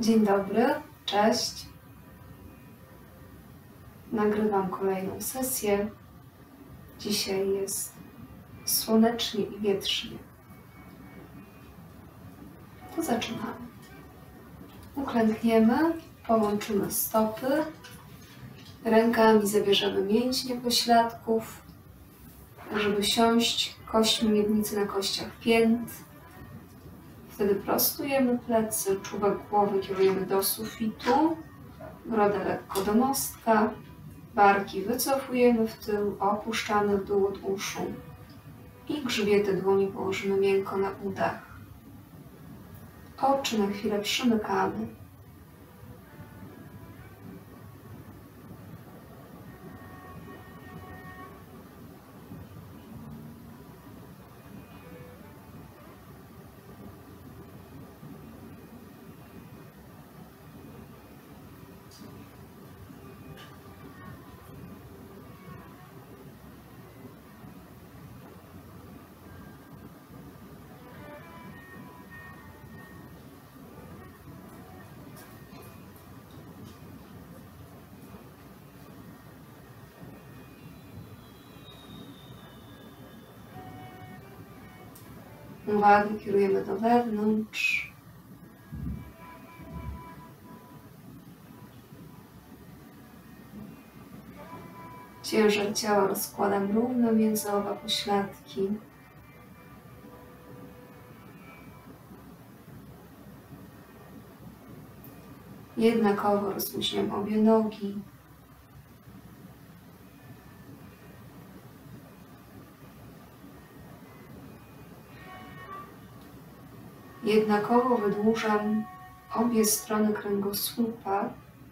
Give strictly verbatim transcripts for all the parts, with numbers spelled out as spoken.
Dzień dobry, cześć. Nagrywam kolejną sesję. Dzisiaj jest słonecznie i wietrznie. To zaczynamy. Uklękniemy, połączymy stopy. Rękami zabierzemy mięśnie pośladków, tak żeby siąść kośćmi miednicy na kościach pięt. Wtedy prostujemy plecy, czubek głowy kierujemy do sufitu, brodę lekko do mostka, barki wycofujemy w tył, opuszczamy w dół od uszu i grzbiety dłoni położymy miękko na udach. Oczy na chwilę przymykamy. Uwagę kierujemy do wewnątrz. Ciężar ciała rozkładam równo między oba pośladki. Jednakowo rozluźniam obie nogi. Jednakowo wydłużam obie strony kręgosłupa,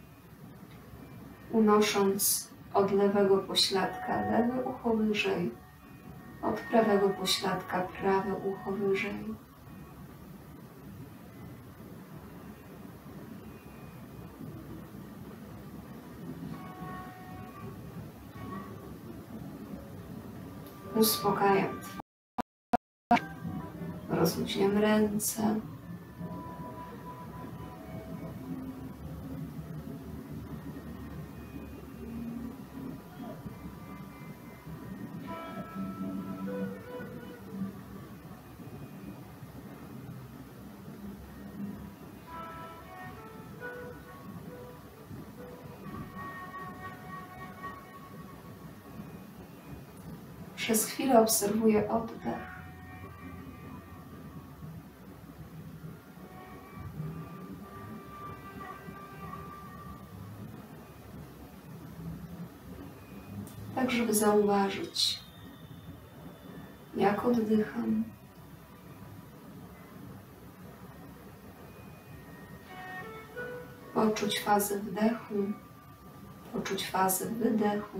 unosząc od lewego pośladka lewe ucho wyżej, od prawego pośladka prawe ucho wyżej. Uspokajam twarz, rozluźniam ręce. Przez chwilę obserwuję oddech. Tak, żeby zauważyć, jak oddycham. Poczuć fazę wdechu, poczuć fazę wydechu.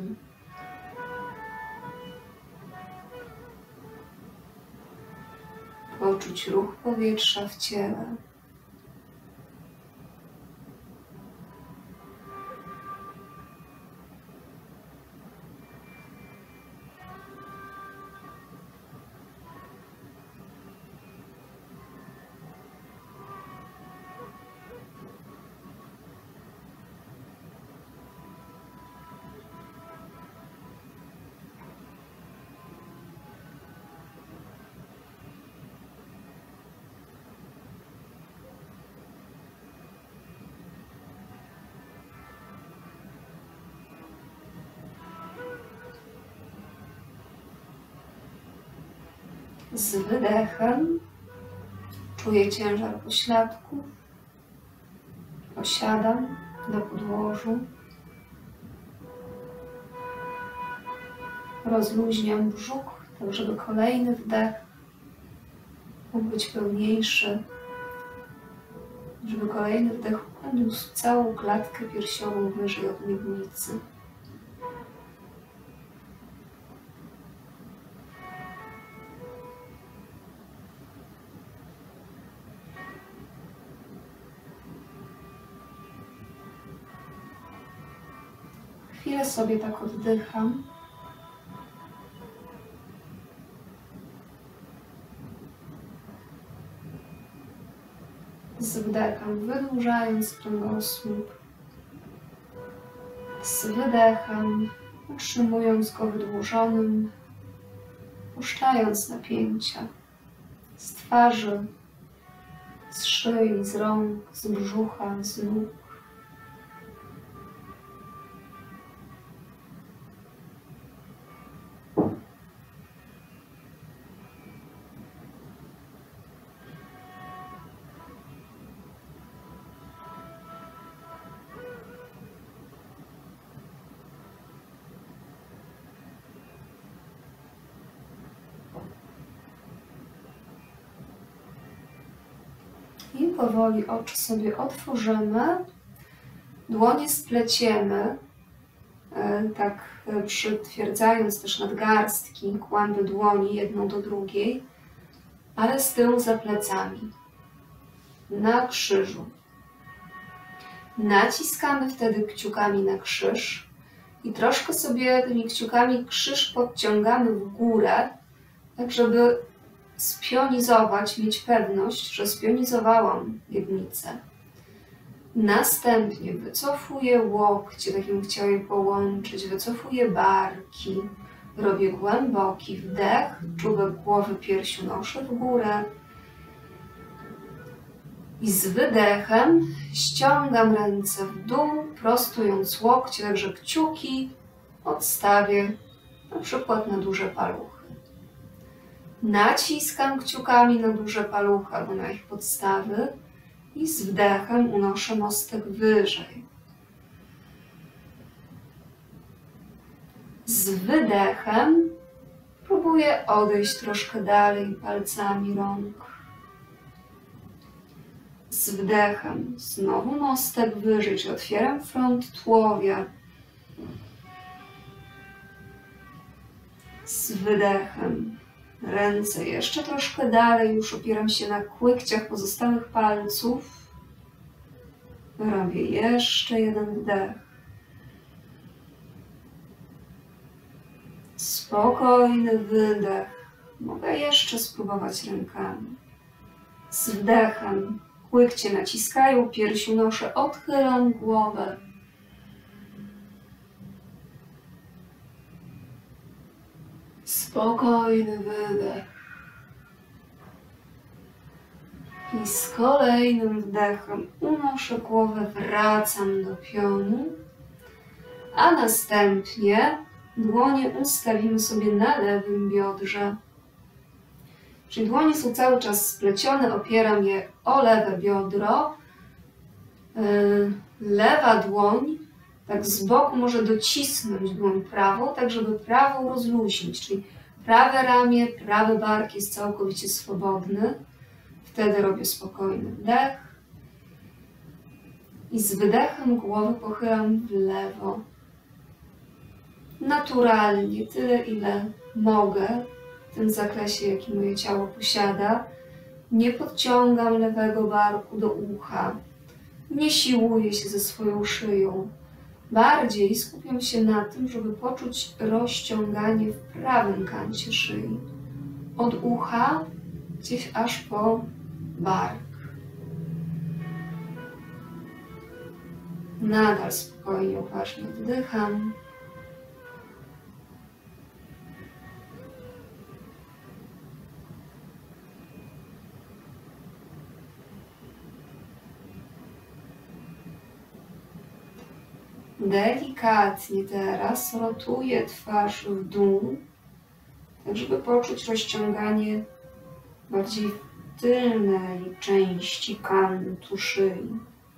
Poczuć ruch powietrza w ciele. Z wydechem czuję ciężar pośladków, osiadam na podłożu, rozluźniam brzuch, tak żeby kolejny wdech mógł być pełniejszy, żeby kolejny wdech uniósł całą klatkę piersiową wyżej od miednicy. Chwilę sobie tak oddycham. Z wdechem wydłużając kręgosłup, z wydechem utrzymując go wydłużonym, puszczając napięcia z twarzy, z szyi, z rąk, z brzucha, z nóg. I powoli oczy sobie otworzymy, dłonie spleciemy, tak przytwierdzając też nadgarstki, kłęby dłoni jedną do drugiej, ale z tyłu za plecami, na krzyżu. Naciskamy wtedy kciukami na krzyż i troszkę sobie tymi kciukami krzyż podciągamy w górę, tak żeby spionizować, mieć pewność, że spionizowałam miednicę. Następnie wycofuję łokcie, tak jakbym chciała je połączyć, wycofuję barki, robię głęboki wdech, czubek głowy piersiu noszę w górę i z wydechem ściągam ręce w dół, prostując łokcie, także kciuki odstawię na przykład na duże paluchy. Naciskam kciukami na duże paluchy albo na ich podstawy i z wdechem unoszę mostek wyżej. Z wydechem próbuję odejść troszkę dalej palcami rąk. Z wdechem znowu mostek wyżej, czyli otwieram front tułowia. Z wydechem ręce jeszcze troszkę dalej, już opieram się na kłykciach pozostałych palców. Robię jeszcze jeden wdech. Spokojny wydech. Mogę jeszcze spróbować rękami. Z wdechem łykcie naciskają, piersi unoszę, odchylam głowę. Spokojny wydech. I z kolejnym wdechem unoszę głowę, wracam do pionu, a następnie dłonie ustawimy sobie na lewym biodrze. Czyli dłonie są cały czas splecione, opieram je o lewe biodro. Lewa dłoń tak z boku może docisnąć dłoń prawą, tak żeby prawą rozluźnić, czyli prawe ramię, prawy bark jest całkowicie swobodny. Wtedy robię spokojny wdech i z wydechem głowę pochylam w lewo. Naturalnie, tyle ile mogę, w tym zakresie, jaki moje ciało posiada. Nie podciągam lewego barku do ucha, nie siłuję się ze swoją szyją. Bardziej skupiam się na tym, żeby poczuć rozciąganie w prawym kancie szyi. Od ucha gdzieś aż po bark. Nadal spokojnie, uważnie oddycham. Delikatnie teraz rotuję twarz w dół, tak żeby poczuć rozciąganie bardziej w tylnej części kantu szyi.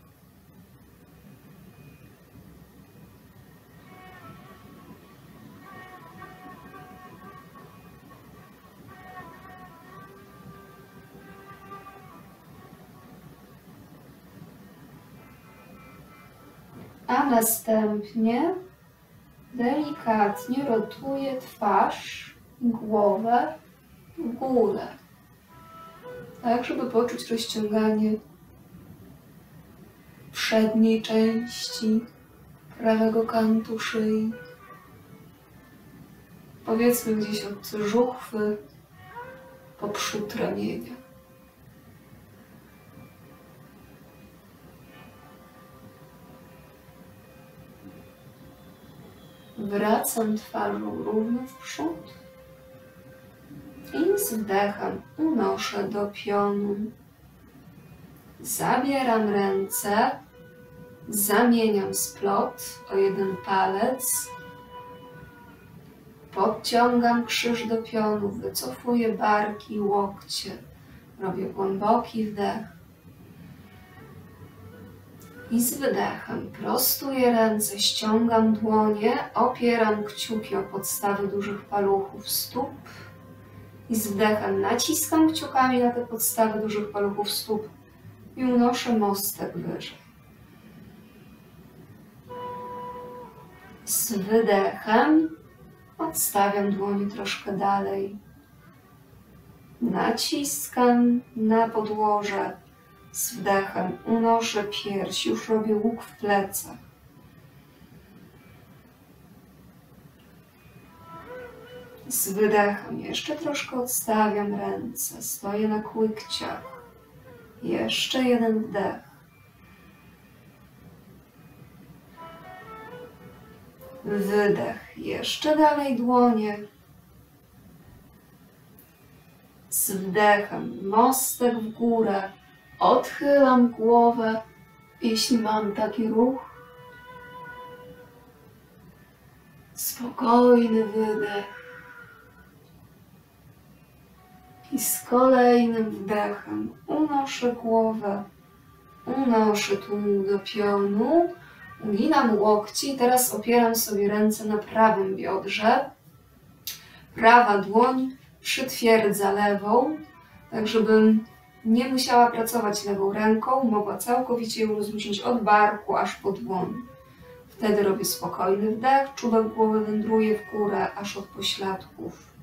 A następnie delikatnie rotuję twarz i głowę w górę, tak żeby poczuć rozciąganie przedniej części prawego kantu szyi. Powiedzmy gdzieś od żuchwy po przód ramienia. Wracam twarzą równo w przód i z wdechem unoszę do pionu. Zabieram ręce, zamieniam splot o jeden palec, podciągam krzyż do pionu, wycofuję barki, łokcie, robię głęboki wdech i z wydechem prostuję ręce, ściągam dłonie, opieram kciuki o podstawy dużych paluchów stóp i z wdechem naciskam kciukami na te podstawy dużych paluchów stóp i unoszę mostek wyżej. Z wydechem odstawiam dłonie troszkę dalej. Naciskam na podłoże. Z wdechem unoszę pierś, już robię łuk w plecach. Z wydechem jeszcze troszkę odstawiam ręce, stoję na kłykciach. Jeszcze jeden wdech. Wydech, jeszcze dalej dłonie. Z wdechem mostek w górę. Odchylam głowę, jeśli mam taki ruch. Spokojny wydech. I z kolejnym wdechem unoszę głowę, unoszę tłum do pionu, uginam łokci i teraz opieram sobie ręce na prawym biodrze. Prawa dłoń przytwierdza lewą, tak żebym nie musiała pracować lewą ręką, mogła całkowicie ją rozluźnić od barku aż po dłoń. Wtedy robię spokojny wdech, czubek głowy wędruje w górę aż od pośladków.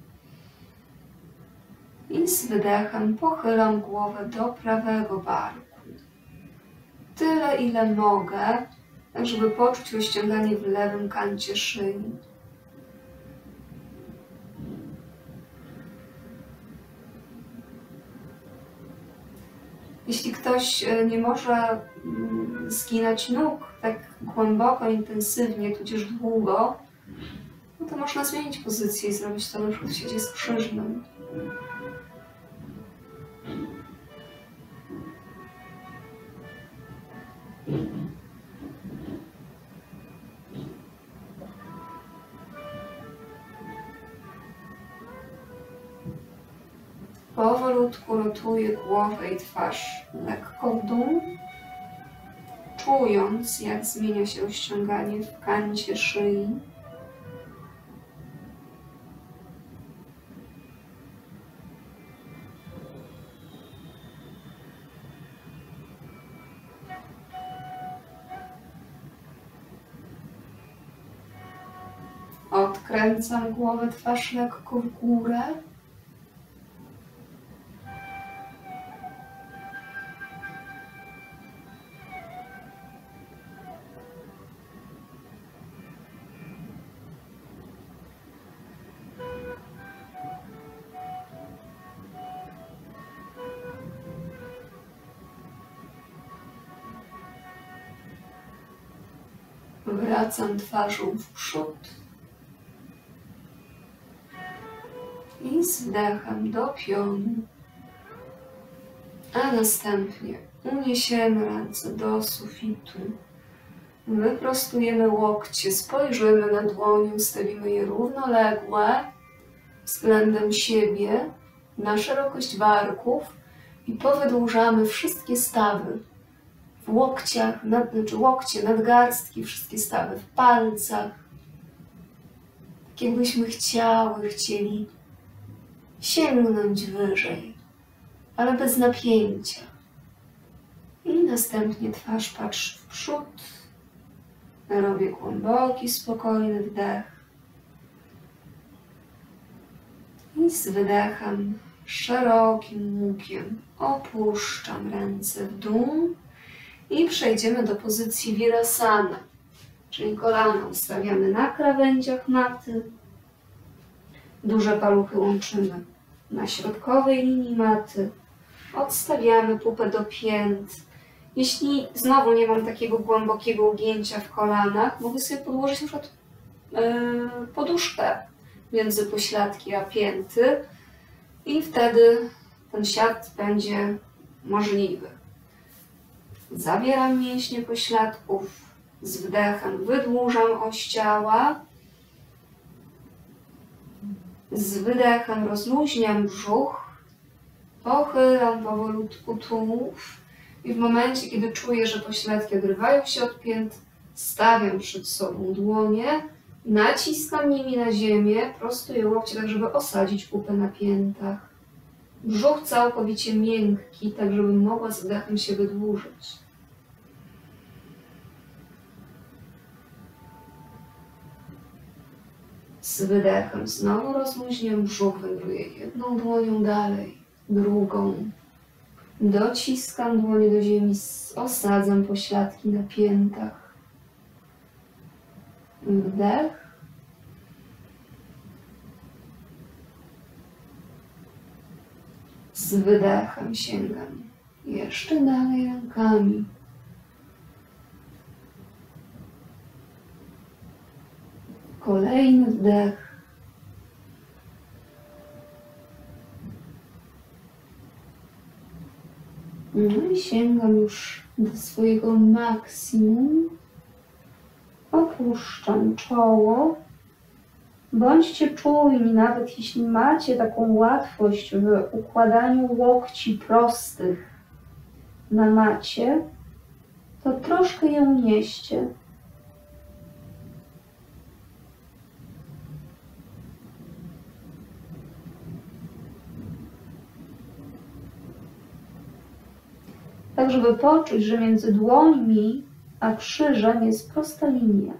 I z wydechem pochylam głowę do prawego barku. Tyle, ile mogę, tak żeby poczuć rozciąganie w lewym kancie szyi. Jeśli ktoś nie może zginać nóg tak głęboko, intensywnie, tudzież długo, no to można zmienić pozycję i zrobić to na przykład w siecie skrzyżnym. Powolutku rotuję głowę i twarz lekko w dół, czując, jak zmienia się rozciąganie w kancie szyi. Odkręcam głowę, twarz lekko w górę. Wracam twarzą w przód i z wdechem do pionu, a następnie uniesiemy ręce do sufitu, wyprostujemy łokcie, spojrzymy na dłonie, ustawimy je równoległe względem siebie na szerokość barków i powydłużamy wszystkie stawy. W łokciach, nad, znaczy łokcie, nadgarstki, wszystkie stawy w palcach. Tak jakbyśmy chciały, chcieli sięgnąć wyżej, ale bez napięcia. I następnie twarz patrzy w przód. Robię głęboki, spokojny wdech. I z wydechem, szerokim łukiem opuszczam ręce w dół. I przejdziemy do pozycji Virasana, czyli kolana ustawiamy na krawędziach maty. Duże paluchy łączymy na środkowej linii maty. Odstawiamy pupę do pięt. Jeśli znowu nie mam takiego głębokiego ugięcia w kolanach, mogę sobie podłożyć na przykład yy, poduszkę między pośladki a pięty i wtedy ten siat będzie możliwy. Zawieram mięśnie pośladków, z wdechem wydłużam oś ciała, z wydechem rozluźniam brzuch, pochylam powolutku tułów i w momencie, kiedy czuję, że pośladki odrywają się od pięt, stawiam przed sobą dłonie, naciskam nimi na ziemię, prostuję łokcie, tak żeby osadzić pupę na piętach. Brzuch całkowicie miękki, tak żebym mogła z wdechem się wydłużyć. Z wydechem znowu rozluźniam brzuch, wędruję jedną dłonią dalej, drugą. Dociskam dłonie do ziemi, osadzam pośladki na piętach. Wdech. Z wydechem sięgam jeszcze dalej rękami. Kolejny wdech. No i sięgam już do swojego maksimum. Opuszczam czoło. Bądźcie czujni, nawet jeśli macie taką łatwość w układaniu łokci prostych na macie, to troszkę ją nieście. Tak, żeby poczuć, że między dłońmi a krzyżem jest prosta linia.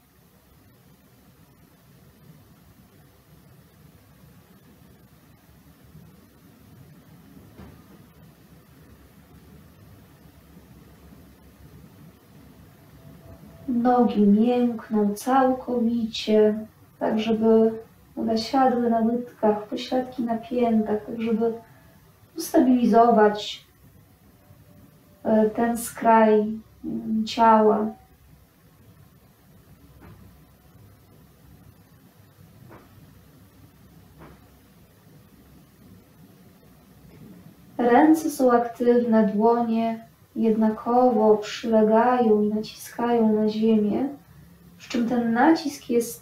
Nogi miękną całkowicie, tak żeby one siadły na łydkach, pośladki na piętach, tak żeby ustabilizować ten skraj ciała. Ręce są aktywne, dłonie jednakowo przylegają i naciskają na ziemię, przy czym ten nacisk jest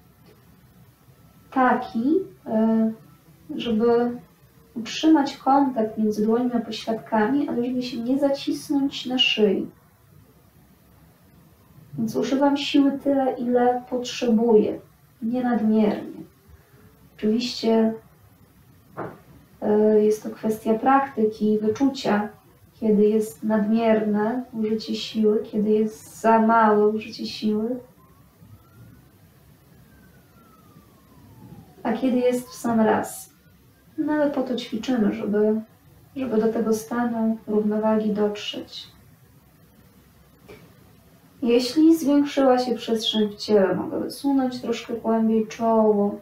taki, żeby utrzymać kontakt między dłońmi a pośladkami, ale żeby się nie zacisnąć na szyi. Więc używam siły tyle, ile potrzebuję, nie nadmiernie. Oczywiście jest to kwestia praktyki i wyczucia, kiedy jest nadmierne użycie siły, kiedy jest za małe użycie siły, a kiedy jest w sam raz. No ale po to ćwiczymy, żeby, żeby do tego stanu równowagi dotrzeć. Jeśli zwiększyła się przestrzeń w ciele, mogę wysunąć troszkę głębiej czoło.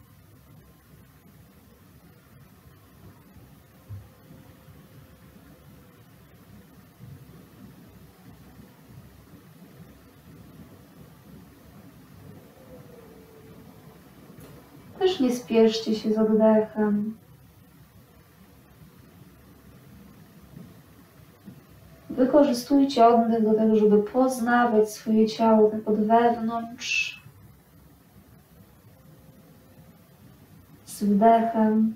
Też nie spieszcie się z oddechem. Wykorzystujcie oddech do tego, żeby poznawać swoje ciało tak od wewnątrz. Z wdechem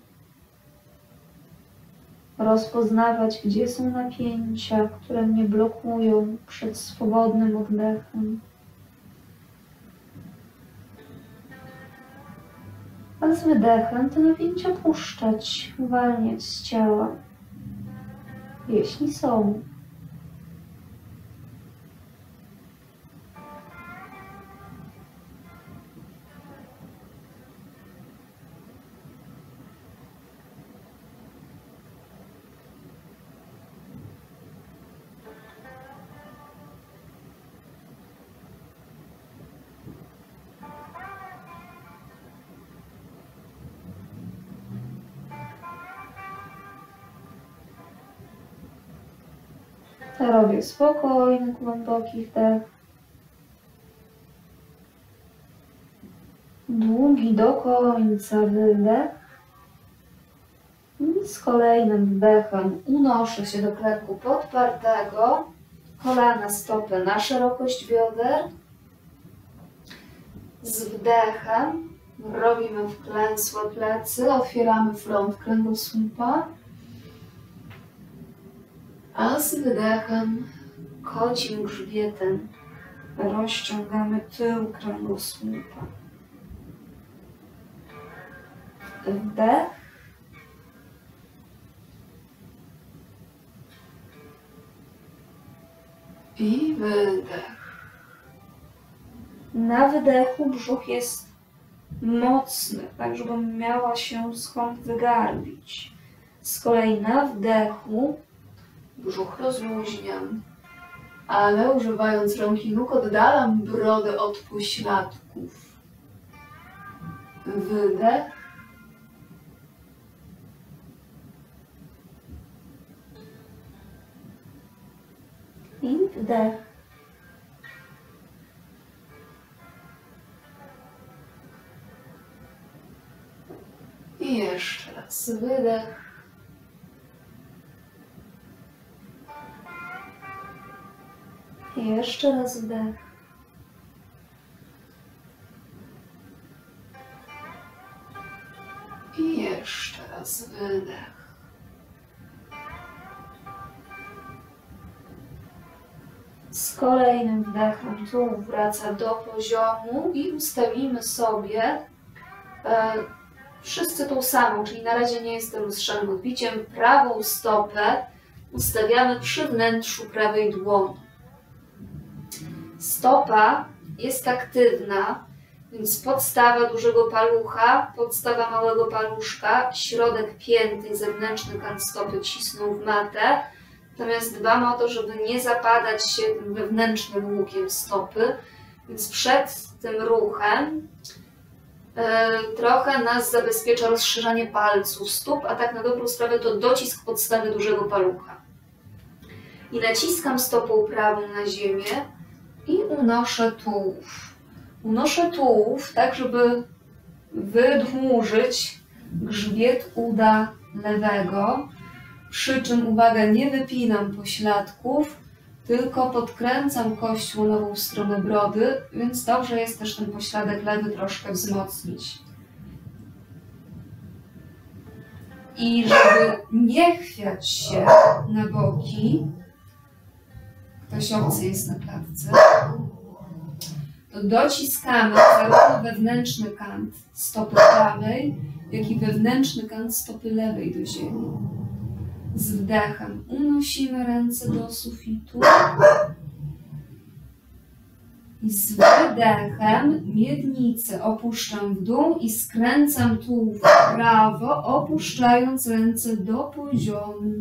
rozpoznawać, gdzie są napięcia, które mnie blokują przed swobodnym oddechem. A z wydechem te napięcia puszczać, uwalniać z ciała, jeśli są. Robię spokojny, głęboki wdech. długi do końca wydech. I z kolejnym wdechem unoszę się do klęku podpartego. Kolana, stopy na szerokość bioder. Z wdechem robimy wklęsłe plecy, otwieramy front kręgosłupa. A z wydechem kocim grzbietem rozciągamy tył kręgosłupa. Wdech. I wydech. Na wydechu brzuch jest mocny, tak żebym miała się skąd wygarbić. Z kolei na wdechu brzuch rozluźniam, ale używając rąk i nóg oddalam brodę od pośladków. Wydech. I wdech. I jeszcze raz wydech. I jeszcze raz wdech. I jeszcze raz wydech. Z kolejnym wdechem tułów wraca do poziomu i ustawimy sobie e, wszyscy tą samą, czyli na razie nie jestem lustrzanym odbiciem. Prawą stopę ustawiamy przy wnętrzu prawej dłoni. Stopa jest aktywna, więc podstawa dużego palucha, podstawa małego paluszka, środek pięty i zewnętrzny kant stopy cisną w matę. Natomiast dbamy o to, żeby nie zapadać się tym wewnętrznym łukiem stopy, więc przed tym ruchem e, trochę nas zabezpiecza rozszerzanie palców stóp, a tak na dobrą sprawę to docisk podstawy dużego palucha. I naciskam stopą prawą na ziemię i unoszę tułów. Unoszę tułów tak, żeby wydłużyć grzbiet uda lewego. Przy czym, uwaga, nie wypinam pośladków, tylko podkręcam kość łonową w stronę brody, więc dobrze jest też ten pośladek lewy troszkę wzmocnić. I żeby nie chwiać się na boki, ktoś obcy jest na klatce, to dociskamy zarówno wewnętrzny kant stopy prawej, jak i wewnętrzny kant stopy lewej do ziemi. Z wdechem unosimy ręce do sufitu i z wydechem miednicę opuszczam w dół i skręcam tułów w prawo, opuszczając ręce do poziomu.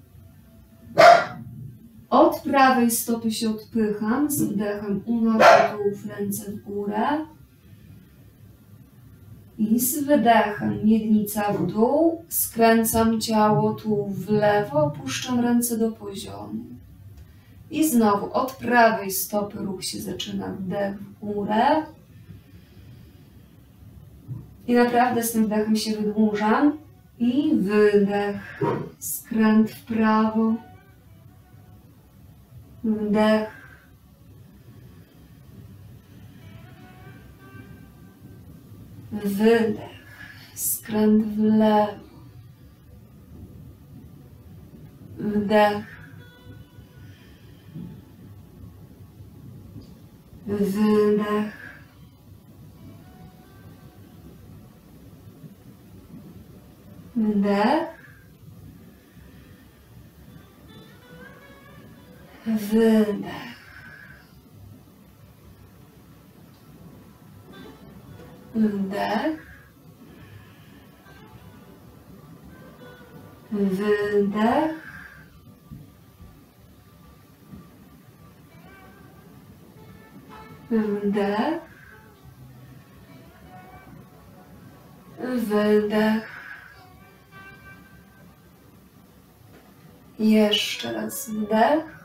Od prawej stopy się odpycham, z wdechem unoszę tułów, ręce w górę. I z wydechem miednica w dół, skręcam ciało tu w lewo, opuszczam ręce do poziomu. I znowu od prawej stopy ruch się zaczyna, wdech w górę. I naprawdę z tym wdechem się wydłużam. I wydech, skręt w prawo. Wdech. Wydech, skręt w lewo, wdech, wydech, wdech, wydech. Wdech, wydech, wdech, wydech. Jeszcze raz wdech,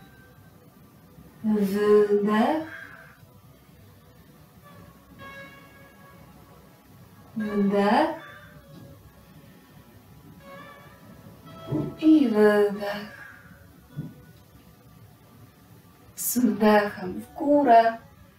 wydech, Wdech. I wydech. Z wdechem w górę.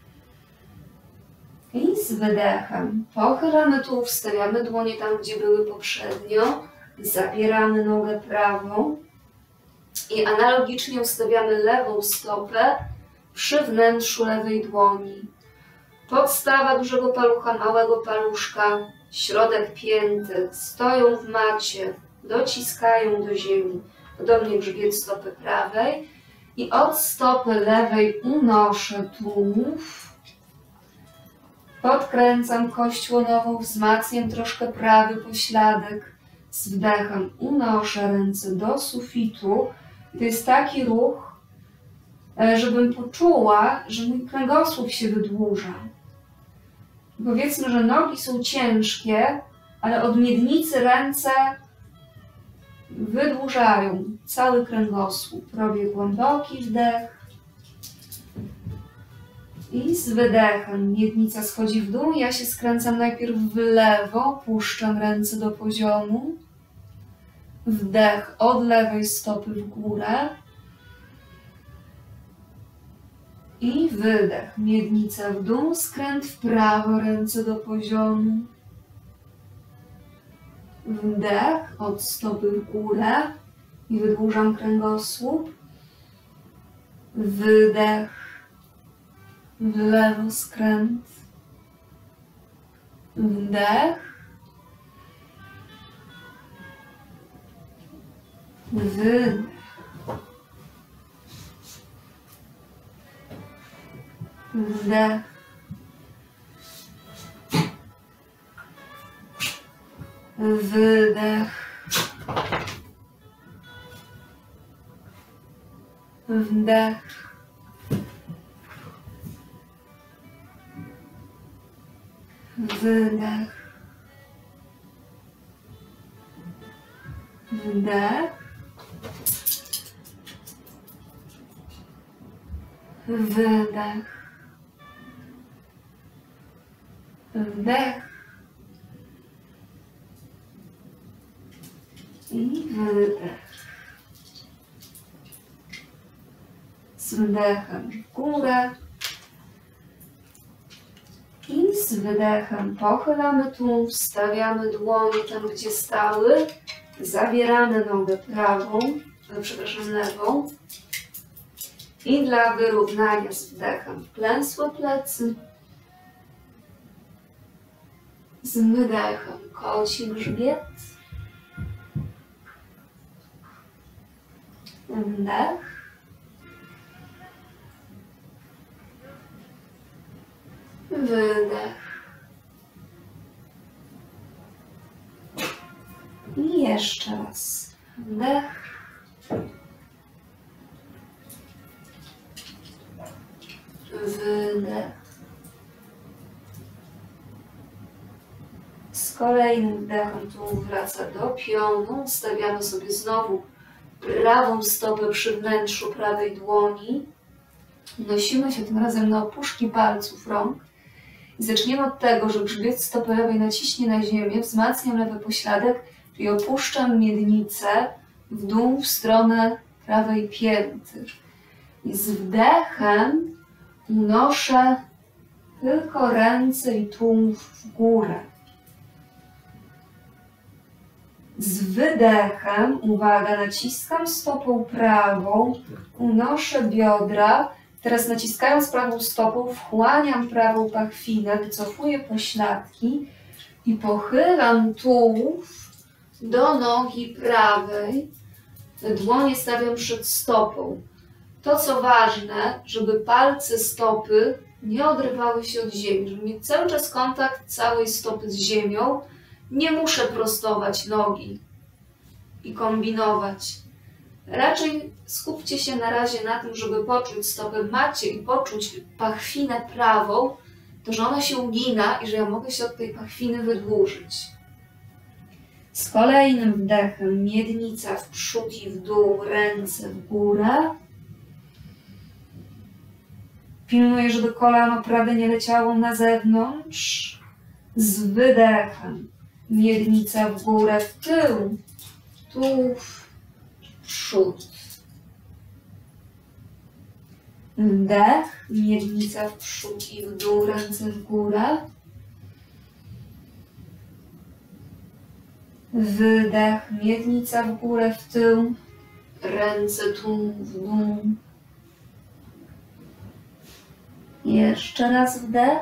I z wydechem pochylamy tułów, wstawiamy dłonie tam, gdzie były poprzednio. Zabieramy nogę prawą. I analogicznie ustawiamy lewą stopę przy wnętrzu lewej dłoni. Podstawa dużego palucha, małego paluszka, środek pięty stoją w macie, dociskają do ziemi. Podobnie grzbiet stopy prawej. I od stopy lewej unoszę tułów. Podkręcam kość łonową, wzmacniam troszkę prawy pośladek. Z wdechem unoszę ręce do sufitu. To jest taki ruch, żebym poczuła, że mój kręgosłup się wydłuża. Powiedzmy, że nogi są ciężkie, ale od miednicy ręce wydłużają cały kręgosłup. Robię głęboki wdech. I z wydechem miednica schodzi w dół. Ja się skręcam najpierw w lewo, puszczam ręce do poziomu. Wdech od lewej stopy w górę. I wydech. Miednica w dół, skręt w prawo, ręce do poziomu. Wdech od stopy w górę. I wydłużam kręgosłup. Wydech. W lewo skręt. Wdech. Wydech. Wdech. Wydech. Wdech. Wydech. Wdech. Wydech. Wdech. I wydech. Z wdechem w górę. I z wydechem pochylamy tułów, wstawiamy dłonie tam, gdzie stały. Zabieramy nogę prawą, przepraszam, lewą. I dla wyrównania z wdechem klęsłe plecy. Z wydechem koci grzbiet. Wdech. Wydech. I jeszcze raz. Wdech. Wydech. Z kolejnym wdechem tułów wraca do pionu. Stawiamy sobie znowu prawą stopę przy wnętrzu prawej dłoni. Nosimy się tym razem na opuszki palców rąk. I zaczniemy od tego, że grzbiet stopy lewej naciśnie na ziemię, wzmacniam lewy pośladek, czyli opuszczam miednicę w dół w stronę prawej pięty. I z wdechem unoszę tylko ręce i tułów w górę. Z wydechem, uwaga, naciskam stopą prawą, unoszę biodra. Teraz naciskając prawą stopą wchłaniam prawą pachwinę, wycofuję pośladki i pochylam tułów do nogi prawej. Dłonie stawiam przed stopą. To, co ważne, żeby palce stopy nie odrywały się od ziemi, żeby mieć cały czas kontakt całej stopy z ziemią. Nie muszę prostować nogi i kombinować. Raczej skupcie się na razie na tym, żeby poczuć stopę w macie i poczuć pachwinę prawą, to że ona się ugina i że ja mogę się od tej pachwiny wydłużyć. Z kolejnym wdechem miednica w przód i w dół, ręce w górę. Pilnuję, żeby kolano prawe nie leciało na zewnątrz. Z wydechem miednica w górę, w tył, tu w przód. Wdech, miednica w przód i w dół, ręce w górę. Wydech, miednica w górę, w tył, ręce tu w dół. Jeszcze raz wdech.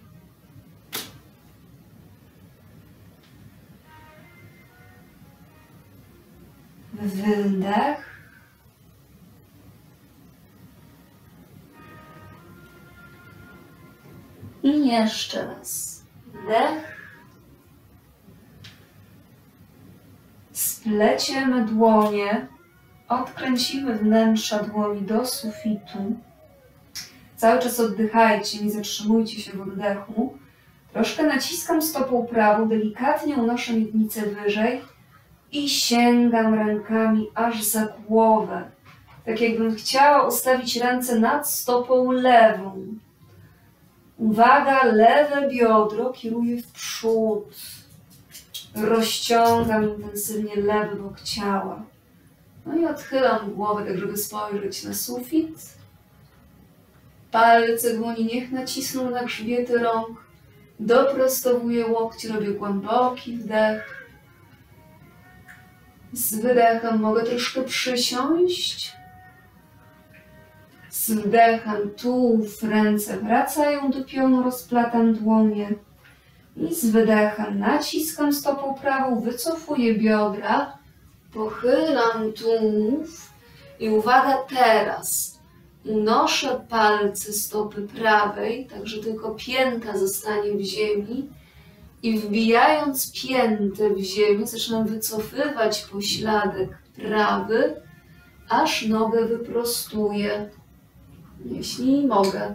Wydech. I jeszcze raz wdech. Spleciemy dłonie, odkręcimy wnętrza dłoni do sufitu. Cały czas oddychajcie, nie zatrzymujcie się w oddechu. Troszkę naciskam stopą prawą, delikatnie unoszę miednicę wyżej i sięgam rękami aż za głowę. Tak jakbym chciała ustawić ręce nad stopą lewą. Uwaga, lewe biodro kieruję w przód. Rozciągam intensywnie lewy bok ciała. No i odchylam głowę, tak żeby spojrzeć na sufit. Palce dłoni niech nacisną na grzbiety rąk. Doprostowuję łokcie, robię głęboki wdech. Z wydechem mogę troszkę przysiąść. Z wdechem tułów, ręce wracają do pionu, rozplatam dłonie. I z wydechem naciskam stopą prawą, wycofuję biodra, pochylam tułów i uwaga teraz, unoszę palce stopy prawej, tak że tylko pięta zostanie w ziemi i wbijając piętę w ziemię zaczynam wycofywać pośladek prawy, aż nogę wyprostuję, jeśli mogę.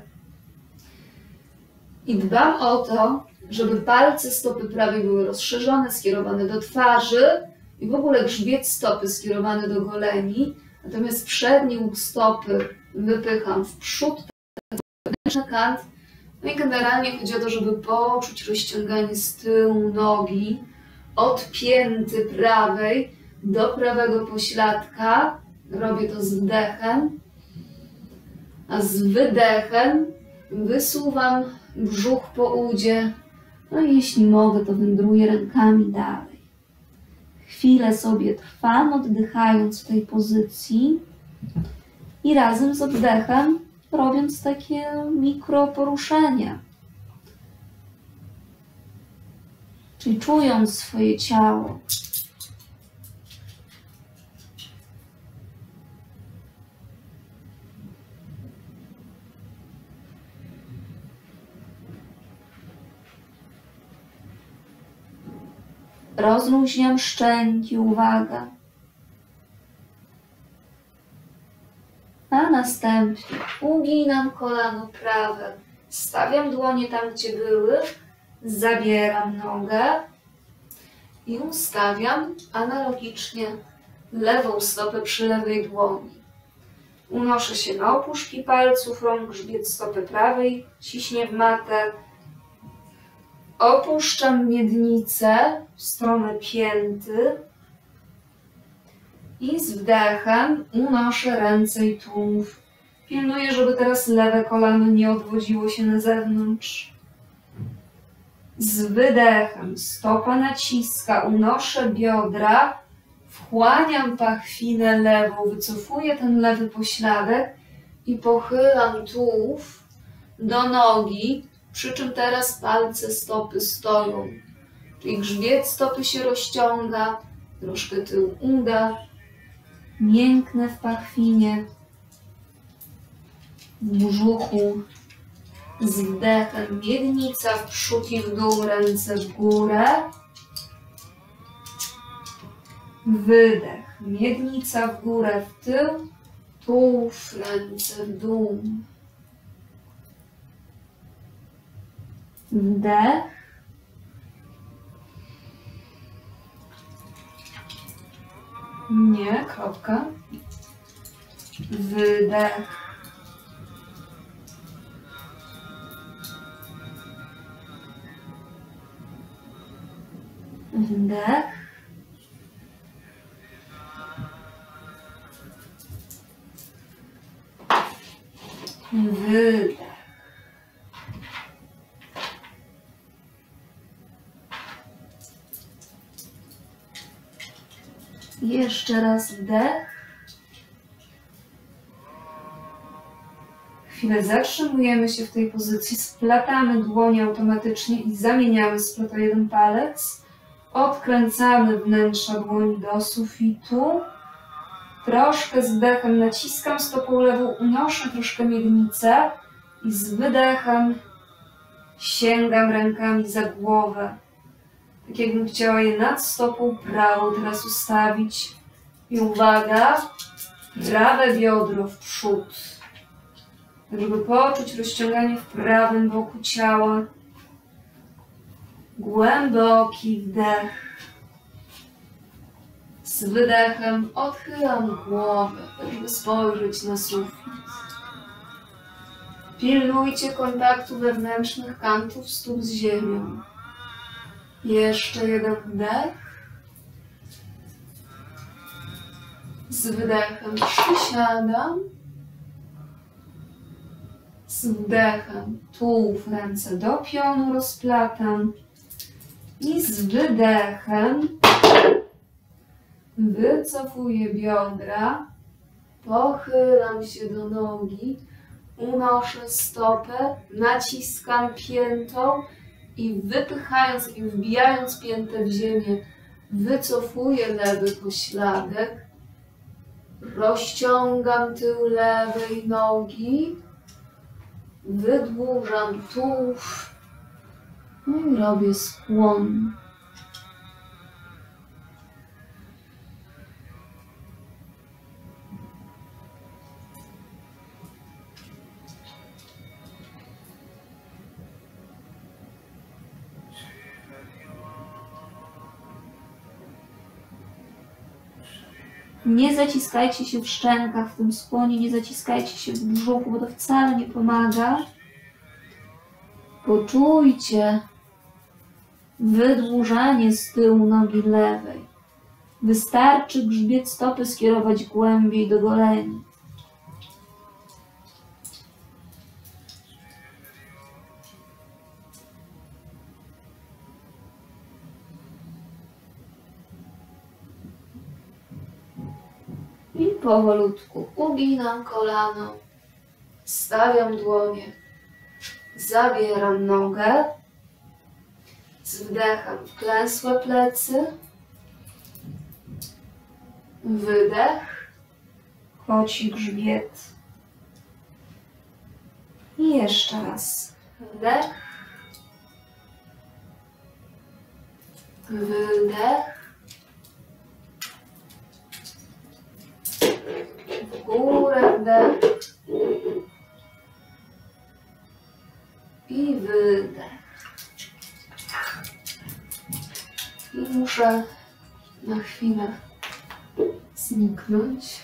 I dbam o to, żeby palce stopy prawej były rozszerzone, skierowane do twarzy i w ogóle grzbiet stopy skierowany do goleni, natomiast przedni łuk stopy wypycham w przód, wewnętrzny kant. No i generalnie chodzi o to, żeby poczuć rozciąganie z tyłu nogi od pięty prawej do prawego pośladka. Robię to z wdechem, a z wydechem wysuwam brzuch po udzie. No i jeśli mogę, to wędruję rękami dalej. Chwilę sobie trwam, oddychając w tej pozycji i razem z oddechem robiąc takie mikroporuszenia. Czyli czując swoje ciało. Rozluźniam szczęki, uwaga. A następnie uginam kolano prawe. Stawiam dłonie tam, gdzie były. Zabieram nogę i ustawiam analogicznie lewą stopę przy lewej dłoni. Unoszę się na opuszki palców rąk, grzbiet stopy prawej ciśnie w matę. Opuszczam miednicę w stronę pięty i z wdechem unoszę ręce i tułów. Pilnuję, żeby teraz lewe kolano nie odwodziło się na zewnątrz. Z wydechem stopa naciska, unoszę biodra, wchłaniam pachwinę lewą, wycofuję ten lewy pośladek i pochylam tułów do nogi, przy czym teraz palce stopy stoją. Czyli grzbiet stopy się rozciąga, troszkę tył uda, mięknę w pachwinie, w brzuchu. Z wdechem miednica w przód i w dół, ręce w górę. Wydech, miednica w górę, w tył, tułów, ręce w dół. Wdech. Nie, kropka. Wydech. Wdech. Wydech. Jeszcze raz wdech. Chwilę zatrzymujemy się w tej pozycji, splatamy dłonie automatycznie i zamieniamy splata jeden palec. Odkręcamy wnętrza dłoni do sufitu. Troszkę z wdechem naciskam stopą lewą, unoszę troszkę miednicę i z wydechem sięgam rękami za głowę. Tak jakbym chciała je nad stopą prawą teraz ustawić. I uwaga, prawe biodro w przód. Tak żeby poczuć rozciąganie w prawym boku ciała. Głęboki wdech. Z wydechem odchylam głowę, tak żeby spojrzeć na sufit. Pilnujcie kontaktu wewnętrznych kantów stóp z ziemią. Jeszcze jeden wdech. Z wydechem przysiadam. Z wdechem tułów, ręce do pionu rozplatam. I z wydechem wycofuję biodra, pochylam się do nogi, unoszę stopę, naciskam piętą i wypychając i wbijając piętę w ziemię, wycofuję lewy pośladek, rozciągam tył lewej nogi, wydłużam tułów, no i robię skłon. Nie zaciskajcie się w szczękach w tym skłonie, nie zaciskajcie się w brzuchu, bo to wcale nie pomaga. Poczujcie wydłużanie z tyłu nogi lewej. Wystarczy grzbiet stopy skierować głębiej do goleni. I powolutku uginam kolano, stawiam dłonie, zabieram nogę, z wdechem wklęsłe plecy, wydech, koci grzbiet i jeszcze raz wdech, wydech, w górę wdech i wydech. I muszę na chwilę zniknąć.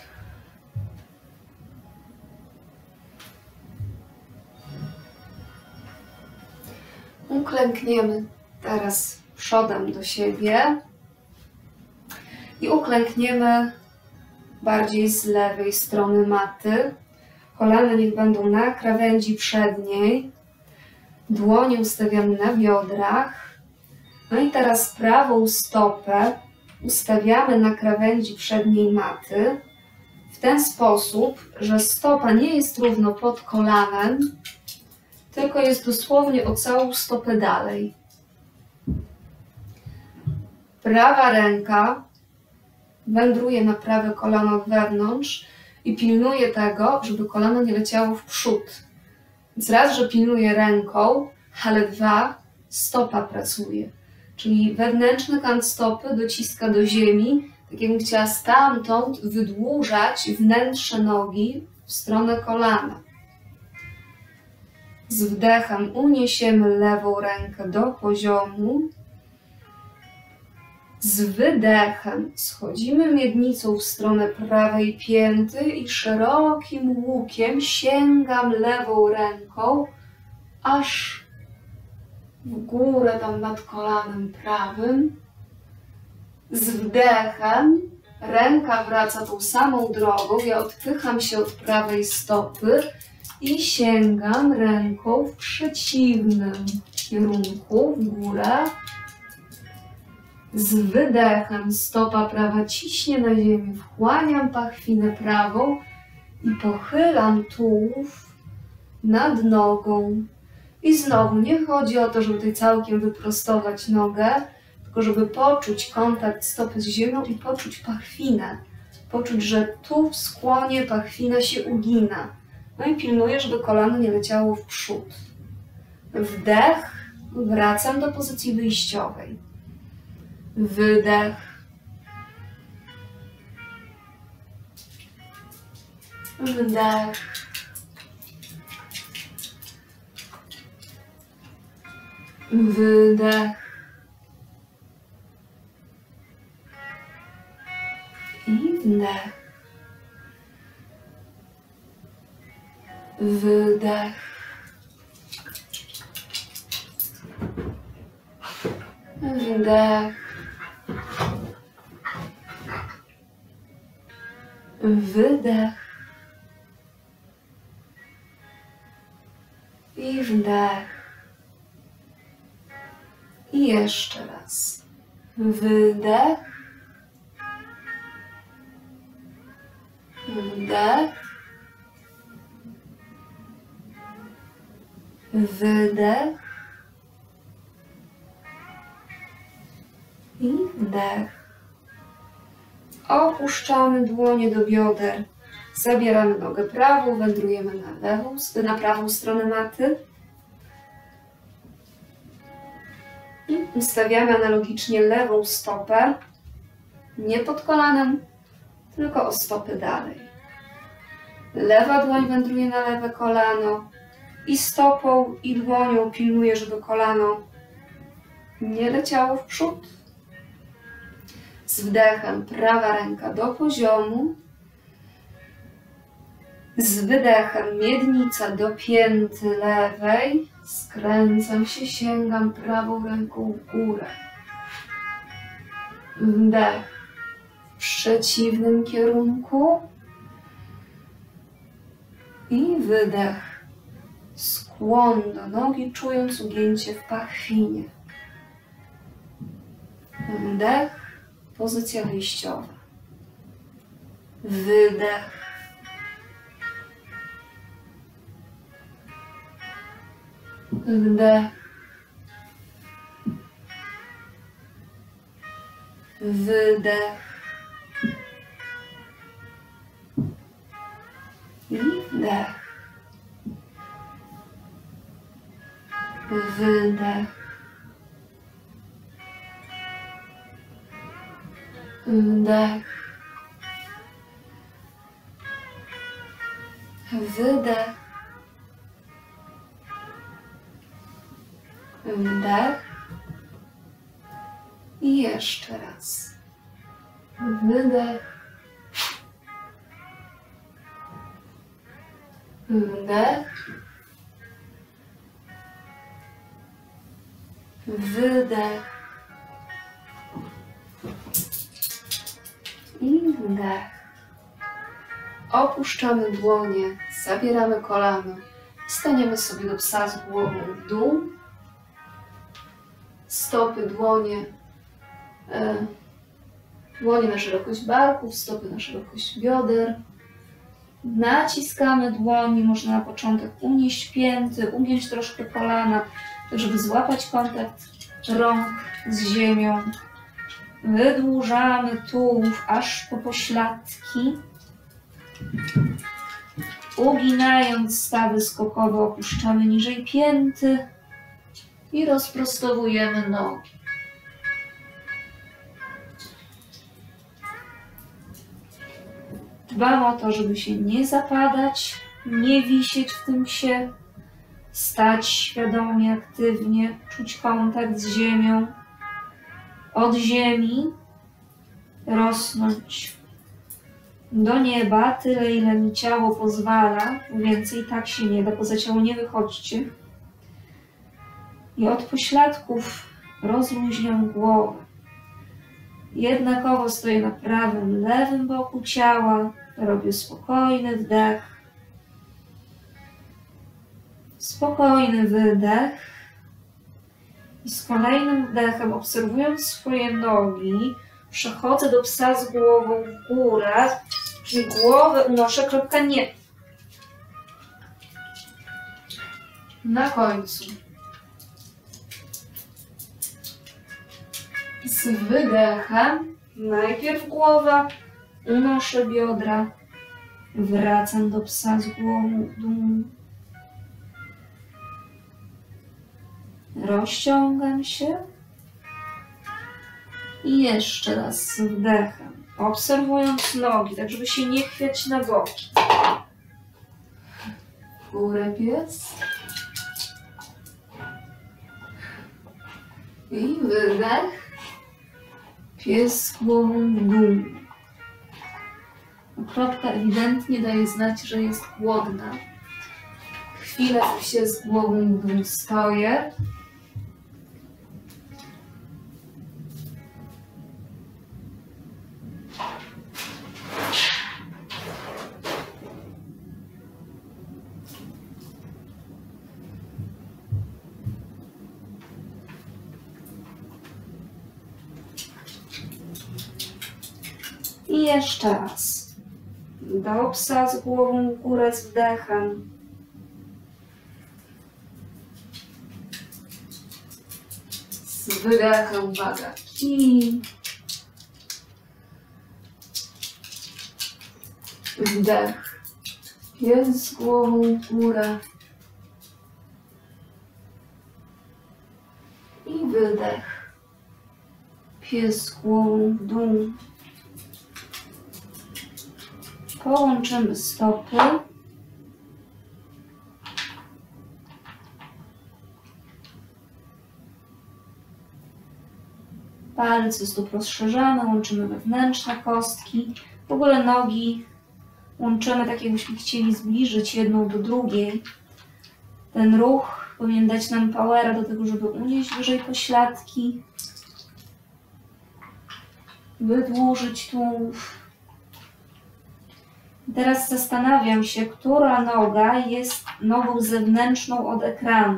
Uklękniemy teraz przodem do siebie i uklękniemy bardziej z lewej strony maty. Kolana niech będą na krawędzi przedniej. Dłonie ustawiamy na biodrach. No i teraz prawą stopę ustawiamy na krawędzi przedniej maty w ten sposób, że stopa nie jest równo pod kolanem, tylko jest dosłownie o całą stopę dalej. Prawa ręka wędruje na prawe kolano wewnątrz i pilnuje tego, żeby kolano nie leciało w przód. Więc raz, że pilnuje ręką, ale dwa, stopa pracuje. Czyli wewnętrzny kant stopy dociska do ziemi, tak jakbym chciała stamtąd wydłużać wnętrze nogi w stronę kolana. Z wdechem uniesiemy lewą rękę do poziomu. Z wydechem schodzimy miednicą w stronę prawej pięty i szerokim łukiem sięgam lewą ręką aż w górę tam nad kolanem prawym. Z wdechem ręka wraca tą samą drogą. Ja odpycham się od prawej stopy i sięgam ręką w przeciwnym kierunku, w górę. Z wydechem stopa prawa ciśnie na ziemię. Wchłaniam pachwinę prawą i pochylam tułów nad nogą. I znowu nie chodzi o to, żeby tutaj całkiem wyprostować nogę, tylko żeby poczuć kontakt stopy z ziemią i poczuć pachwinę. Poczuć, że tu w skłonie pachwina się ugina. No i pilnuję, żeby kolano nie leciało w przód. Wdech, wracam do pozycji wyjściowej. Wydech. Wdech. Wydech. I wdech. Wydech. Wdech. Wydech. I wdech. I jeszcze raz. Wydech. Wdech. Wydech. I wdech. Opuszczamy dłonie do bioder. Zabieramy nogę prawą, wędrujemy na lewą, na prawą stronę maty. I ustawiamy analogicznie lewą stopę, nie pod kolanem, tylko o stopę dalej. Lewa dłoń wędruje na lewe kolano i stopą i dłonią pilnuję, żeby kolano nie leciało w przód. Z wdechem prawa ręka do poziomu. Z wydechem miednica do pięty lewej. Skręcam się, sięgam prawą ręką w górę. Wdech w przeciwnym kierunku. I wydech. Skłon do nogi, czując ugięcie w pachwinie. Wdech. Pozycja wyjściowa. Wydech. Wdech. Wydech. I wdech. Wydech. Wdech. Wydech. Wdech. I jeszcze raz. Wydech. Wdech. Wydech. I wdech. Opuszczamy dłonie, zabieramy kolano. Staniemy sobie do psa z głową w dół. Stopy, dłonie, e, dłonie na szerokość barków, stopy na szerokość bioder. Naciskamy dłoni, można na początek unieść pięty, ugiąć troszkę kolana, tak żeby złapać kontakt rąk z ziemią. Wydłużamy tułów aż po pośladki. Uginając stawy skokowe, opuszczamy niżej pięty i rozprostowujemy nogi. Dbam o to, żeby się nie zapadać, nie wisieć w tym psie, stać świadomie, aktywnie, czuć kontakt z ziemią. Od ziemi rosnąć do nieba, tyle ile mi ciało pozwala, więcej tak się nie da, poza ciało nie wychodźcie. I od pośladków rozluźniam głowę. Jednakowo stoję na prawym, lewym boku ciała. Robię spokojny wdech. Spokojny wydech. I z kolejnym wdechem, obserwując swoje nogi, przechodzę do psa z głową w górę, czyli głowę unoszę, kropka nie. Na końcu. Z wydechem najpierw głowa, unoszę biodra, wracam do psa z głową w dół. Rozciągam się i jeszcze raz z wdechem, obserwując nogi, tak żeby się nie chwiać na boki. W górę pies. I wydech. Pies z głową w dół. Kropka ewidentnie daje znać, że jest głodna. Chwilę w psie z głową w dół stoję. I jeszcze raz. Do psa z głową w górę z wdechem. Z wydechem, uwaga, kij. Wdech. Pies z głową w górę. I wydech. Pies z głową w dół. Połączymy stopy. Palce stóp rozszerzamy, łączymy wewnętrzne kostki. W ogóle nogi łączymy tak, jakbyśmy chcieli zbliżyć jedną do drugiej. Ten ruch powinien dać nam powera do tego, żeby unieść wyżej pośladki, wydłużyć tułów. Teraz zastanawiam się, która noga jest nogą zewnętrzną od ekranu.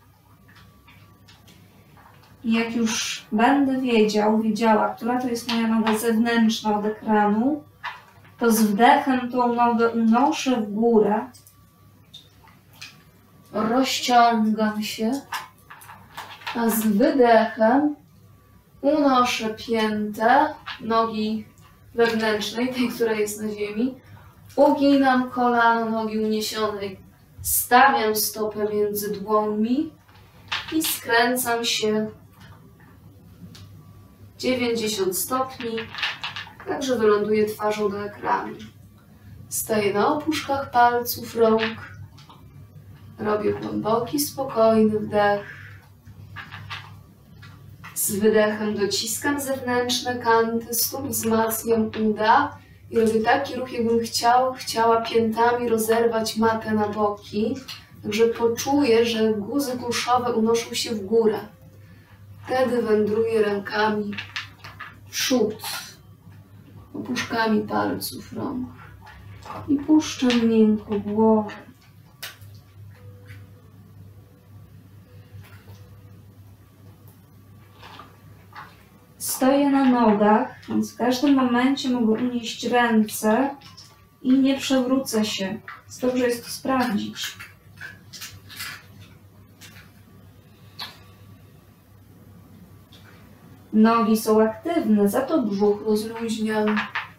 I jak już będę wiedział, wiedziała, która to jest moja noga zewnętrzna od ekranu, to z wdechem tą nogę unoszę w górę, rozciągam się, a z wydechem unoszę piętę nogi wewnętrznej, tej, która jest na ziemi, uginam kolano nogi uniesionej, stawiam stopę między dłońmi i skręcam się dziewięćdziesiąt stopni, tak że wyląduję twarzą do ekranu. Staję na opuszkach palców rąk, robię głęboki, spokojny wdech. Z wydechem dociskam zewnętrzne kanty stóp, wzmacniam uda i robię taki ruch, jakbym chciał, chciała piętami rozerwać matę na boki. Także poczuję, że guzy kulszowe unoszą się w górę. Wtedy wędruję rękami w przód, opuszkami palców rąk i puszczam miękko głowę. Stoję na nogach, więc w każdym momencie mogę unieść ręce i nie przewrócę się. Dobrze jest to sprawdzić. Nogi są aktywne, za to brzuch rozluźniam.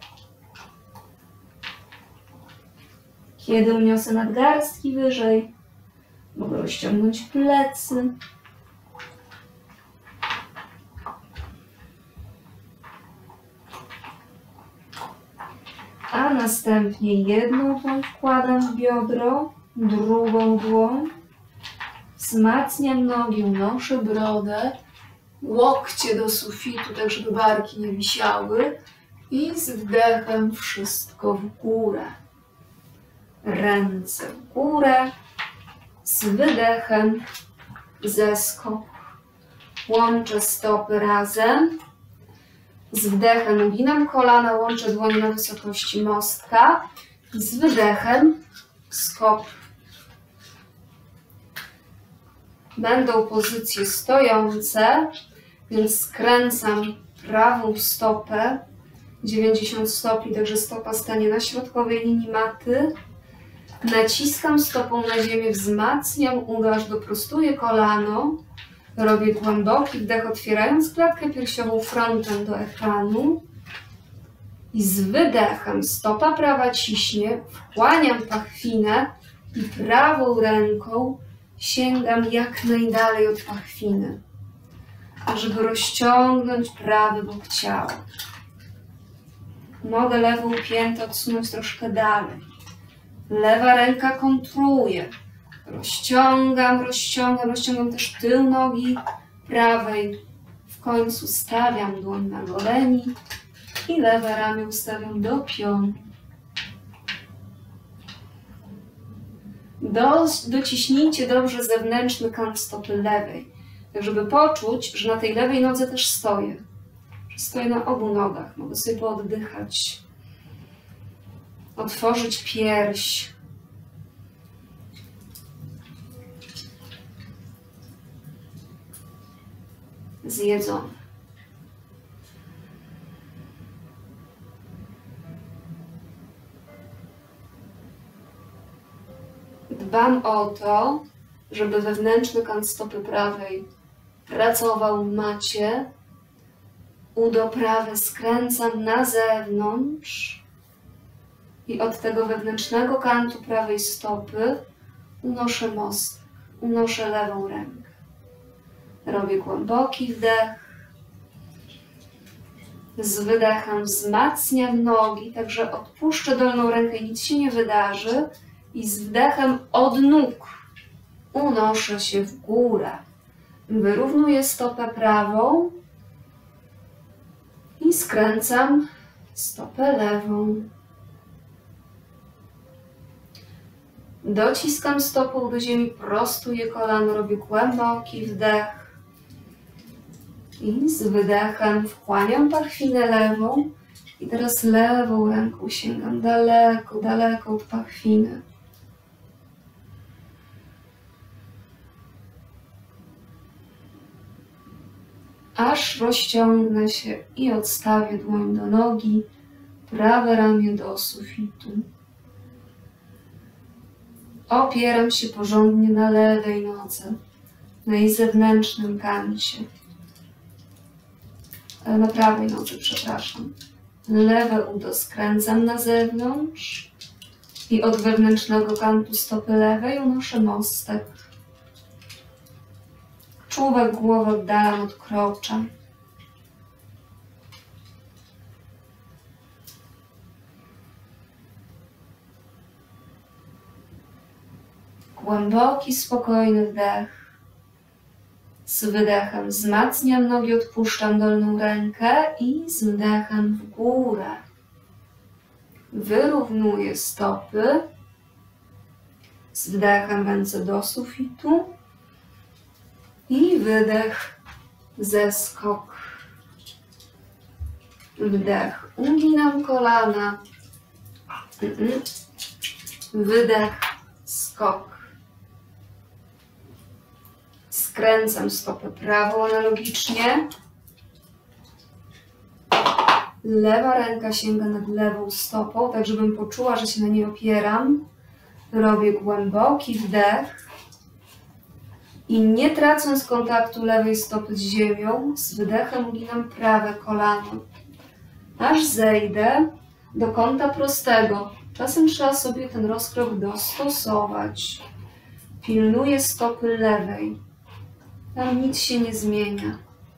Kiedy uniosę nadgarstki wyżej, mogę rozciągnąć plecy. A następnie jedną dłoń wkładam w biodro, drugą dłoń. Wzmacniam nogi, unoszę brodę, łokcie do sufitu, tak żeby barki nie wisiały. I z wdechem wszystko w górę. Ręce w górę. Z wydechem zeskok. Łączę stopy razem. Z wdechem uginam kolana, łączę dłonie na wysokości mostka. Z wydechem skok. Będą pozycje stojące, więc skręcam prawą stopę dziewięćdziesiąt stopni, także stopa stanie na środkowej linii maty. Naciskam stopą na ziemię, wzmacniam udo, aż doprostuję kolano. Robię głęboki wdech, otwierając klatkę piersiową frontem do ekranu. I z wydechem stopa prawa ciśnie, wchłaniam pachwinę i prawą ręką sięgam jak najdalej od pachwiny, żeby rozciągnąć prawy bok ciała. Mogę lewą piętę odsunąć troszkę dalej. Lewa ręka kontruje. Rozciągam, rozciągam, rozciągam też tył nogi prawej. W końcu stawiam dłoń na goleni i lewe ramię ustawiam do pionu. Do, dociśnijcie dobrze zewnętrzny kant stopy lewej, tak żeby poczuć, że na tej lewej nodze też stoję. Że stoję na obu nogach. Mogę sobie pooddychać. Otworzyć pierś. Zjedzony. Dbam o to, żeby wewnętrzny kant stopy prawej pracował w macie. Udo prawe skręcam na zewnątrz i od tego wewnętrznego kantu prawej stopy unoszę mostek, unoszę lewą rękę. Robię głęboki wdech. Z wydechem wzmacniam nogi, także odpuszczę dolną rękę i nic się nie wydarzy. I z wdechem od nóg unoszę się w górę. Wyrównuję stopę prawą i skręcam stopę lewą. Dociskam stopą do ziemi, prostuję kolano, robię głęboki wdech. I z wydechem wchłaniam pachwinę lewą. I teraz lewą ręką sięgam daleko, daleko od pachwiny. Aż rozciągnę się i odstawię dłoń do nogi, prawe ramię do sufitu. Opieram się porządnie na lewej nodze, na jej zewnętrznym kancie. Na prawej nodze, przepraszam. Lewe udo skręcam na zewnątrz i od wewnętrznego kantu stopy lewej unoszę mostek. Czubek głowy oddalam od krocza. Głęboki, spokojny wdech. Z wydechem wzmacniam nogi, odpuszczam dolną rękę i z wdechem w górę. Wyrównuję stopy. Z wdechem ręce do sufitu. I wydech, zeskok. Wdech, uginam kolana. Wydech, skok. Skręcam stopę prawą analogicznie. Lewa ręka sięga nad lewą stopą, tak żebym poczuła, że się na niej opieram. Robię głęboki wdech. I nie tracąc kontaktu lewej stopy z ziemią, z wydechem uginam prawe kolano. Aż zejdę do kąta prostego. Czasem trzeba sobie ten rozkrok dostosować. Pilnuję stopy lewej. Tam nic się nie zmienia.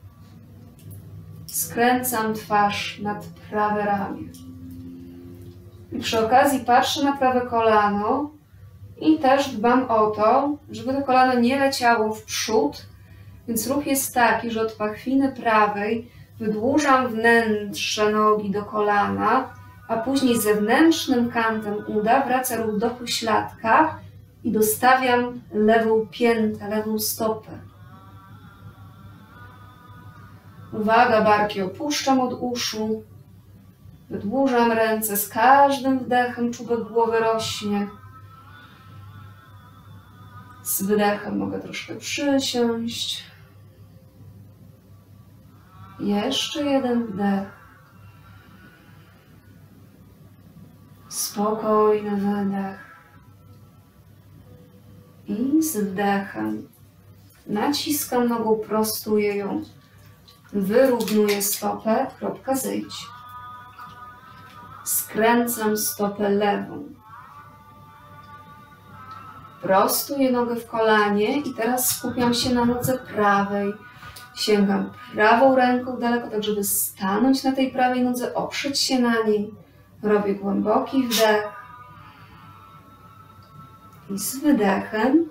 Skręcam twarz nad prawe ramię. I przy okazji patrzę na prawe kolano i też dbam o to, żeby to kolano nie leciało w przód, więc ruch jest taki, że od pachwiny prawej wydłużam wnętrze nogi do kolana, a później zewnętrznym kantem uda wraca ruch do pośladka i dostawiam lewą piętę, lewą stopę. Uwaga, barki opuszczam od uszu. Wydłużam ręce. Z każdym wdechem czubek głowy rośnie. Z wydechem mogę troszkę przysiąść. Jeszcze jeden wdech. Spokojny wydech. I z wdechem naciskam nogą, prostuję ją. Wyrównuję stopę, kropka, zejdź. Skręcam stopę lewą. Prostuję nogę w kolanie i teraz skupiam się na nodze prawej. Sięgam prawą ręką daleko, tak żeby stanąć na tej prawej nodze, oprzeć się na niej. Robię głęboki wdech. I z wydechem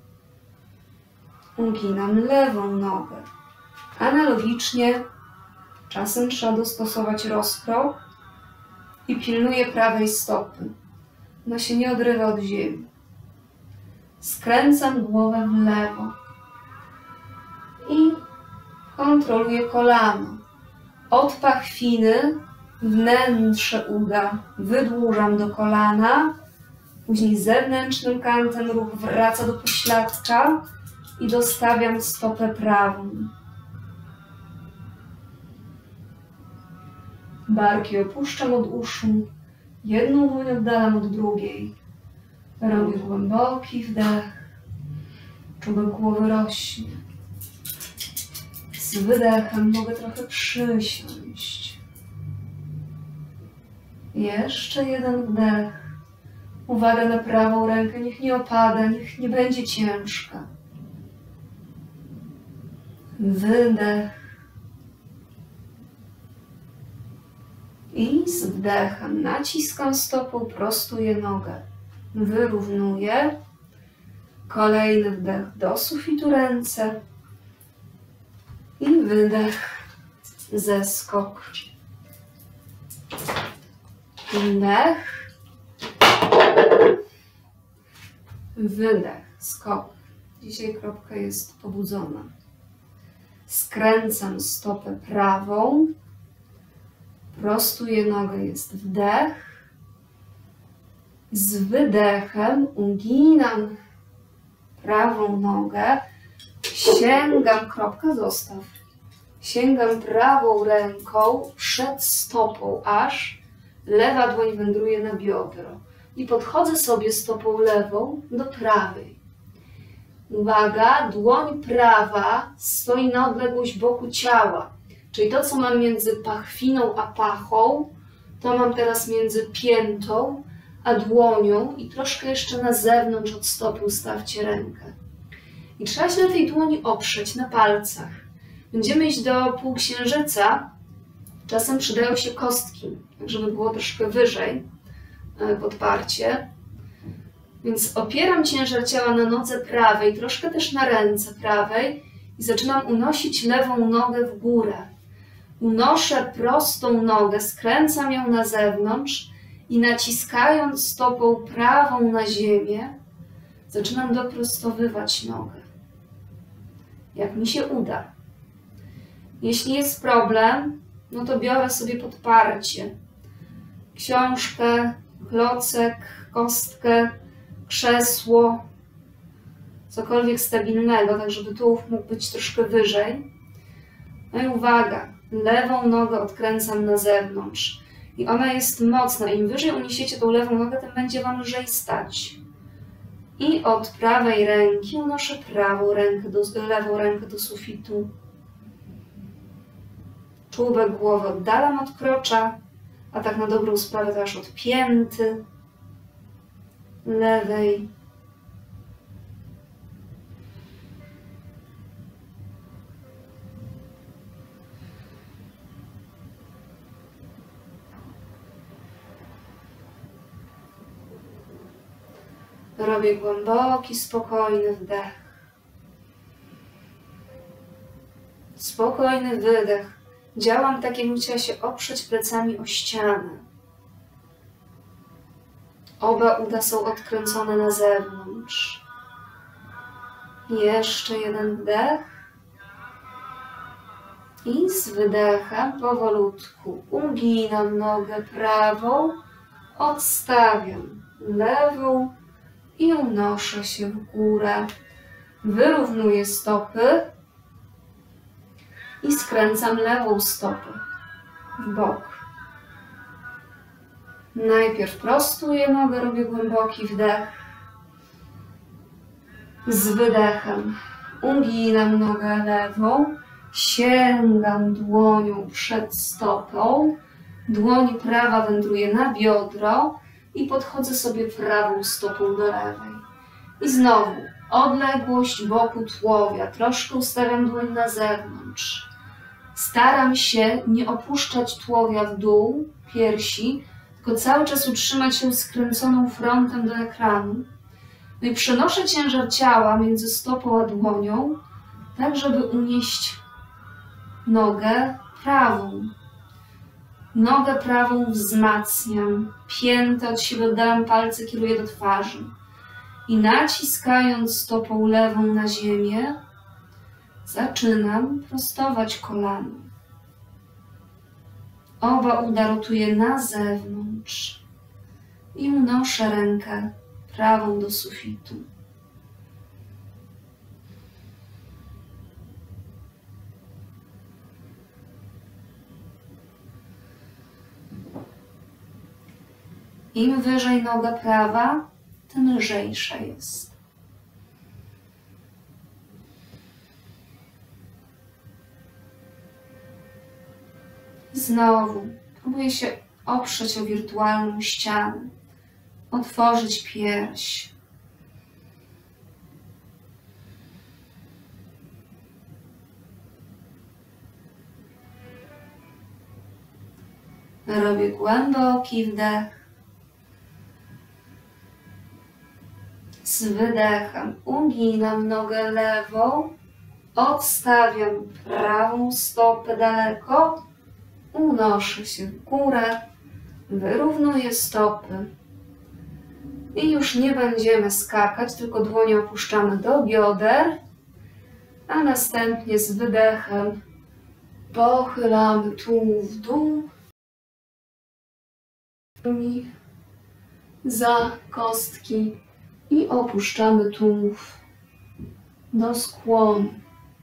uginam lewą nogę. Analogicznie czasem trzeba dostosować rozkrok i pilnuję prawej stopy. Ona się nie odrywa od ziemi. Skręcam głowę w lewo i kontroluję kolano. Od pachwiny wnętrze uda wydłużam do kolana, później zewnętrznym kantem ruch wraca do pośladka i dostawiam stopę prawą. Barki opuszczam od uszu, jedną dłoń oddalam od drugiej. Robię głęboki wdech, czubek głowy rośnie. Z wydechem mogę trochę przysiąść. Jeszcze jeden wdech. Uwaga na prawą rękę, niech nie opada, niech nie będzie ciężka. Wydech. I z wdechem naciskam stopą, prostuję nogę. Wyrównuję. Kolejny wdech do sufitu ręce. I wydech. Zeskok. Wdech. Wydech. Skok. Dzisiaj kropka jest pobudzona. Skręcam stopę prawą. Prostuję nogę, jest wdech. Z wydechem uginam prawą nogę. Sięgam, kropka, zostaw. Sięgam prawą ręką przed stopą, aż lewa dłoń wędruje na biodro. I podchodzę sobie stopą lewą do prawej. Uwaga, dłoń prawa stoi na odległość boku ciała. Czyli to, co mam między pachwiną a pachą, to mam teraz między piętą a dłonią i troszkę jeszcze na zewnątrz od stopy ustawcie rękę. I trzeba się na tej dłoni oprzeć, na palcach. Będziemy iść do półksiężyca. Czasem przydają się kostki, tak żeby było troszkę wyżej podparcie. Więc opieram ciężar ciała na nodze prawej, troszkę też na ręce prawej i zaczynam unosić lewą nogę w górę. Unoszę prostą nogę, skręcam ją na zewnątrz i naciskając stopą prawą na ziemię, zaczynam doprostowywać nogę. Jak mi się uda. Jeśli jest problem, no to biorę sobie podparcie. Książkę, klocek, kostkę, krzesło, cokolwiek stabilnego, tak żeby tułów mógł być troszkę wyżej. No i uwaga, lewą nogę odkręcam na zewnątrz i ona jest mocna. Im wyżej uniesiecie tą lewą nogę, tym będzie wam lżej stać. I od prawej ręki unoszę prawą rękę do, lewą rękę do sufitu. Czubek głowy oddalam od krocza, a tak na dobrą sprawę to aż od pięty lewej. Robię głęboki, spokojny wdech. Spokojny wydech. Działam tak, jakbym chciała się oprzeć plecami o ścianę. Oba uda są odkręcone na zewnątrz. Jeszcze jeden wdech. I z wydechem powolutku uginam nogę prawą, odstawiam lewą i unoszę się w górę. Wyrównuję stopy i skręcam lewą stopę w bok. Najpierw prostuję nogę, robię głęboki wdech. Z wydechem uginam nogę lewą, sięgam dłonią przed stopą, dłoń prawa wędruje na biodro i podchodzę sobie prawą stopą do lewej. I znowu odległość boku tułowia, troszkę ustawiam dłoń na zewnątrz. Staram się nie opuszczać tułowia w dół, piersi, tylko cały czas utrzymać się skręconą frontem do ekranu. No i przenoszę ciężar ciała między stopą a dłonią, tak żeby unieść nogę prawą. Nogę prawą wzmacniam, piętę od siebie oddalam, palce kieruję do twarzy. I naciskając stopą lewą na ziemię, zaczynam prostować kolano. Oba uda rotuję na zewnątrz i unoszę rękę prawą do sufitu. Im wyżej noga prawa, tym lżejsza jest. Znowu próbuję się oprzeć o wirtualną ścianę, otworzyć pierś. Robię głęboki wdech. Z wydechem uginam nogę lewą, odstawiam prawą stopę daleko, unoszę się w górę, wyrównuję stopy i już nie będziemy skakać, tylko dłonie opuszczamy do bioder, a następnie z wydechem pochylamy tułów w dół za kostki i opuszczamy tułów do skłonu.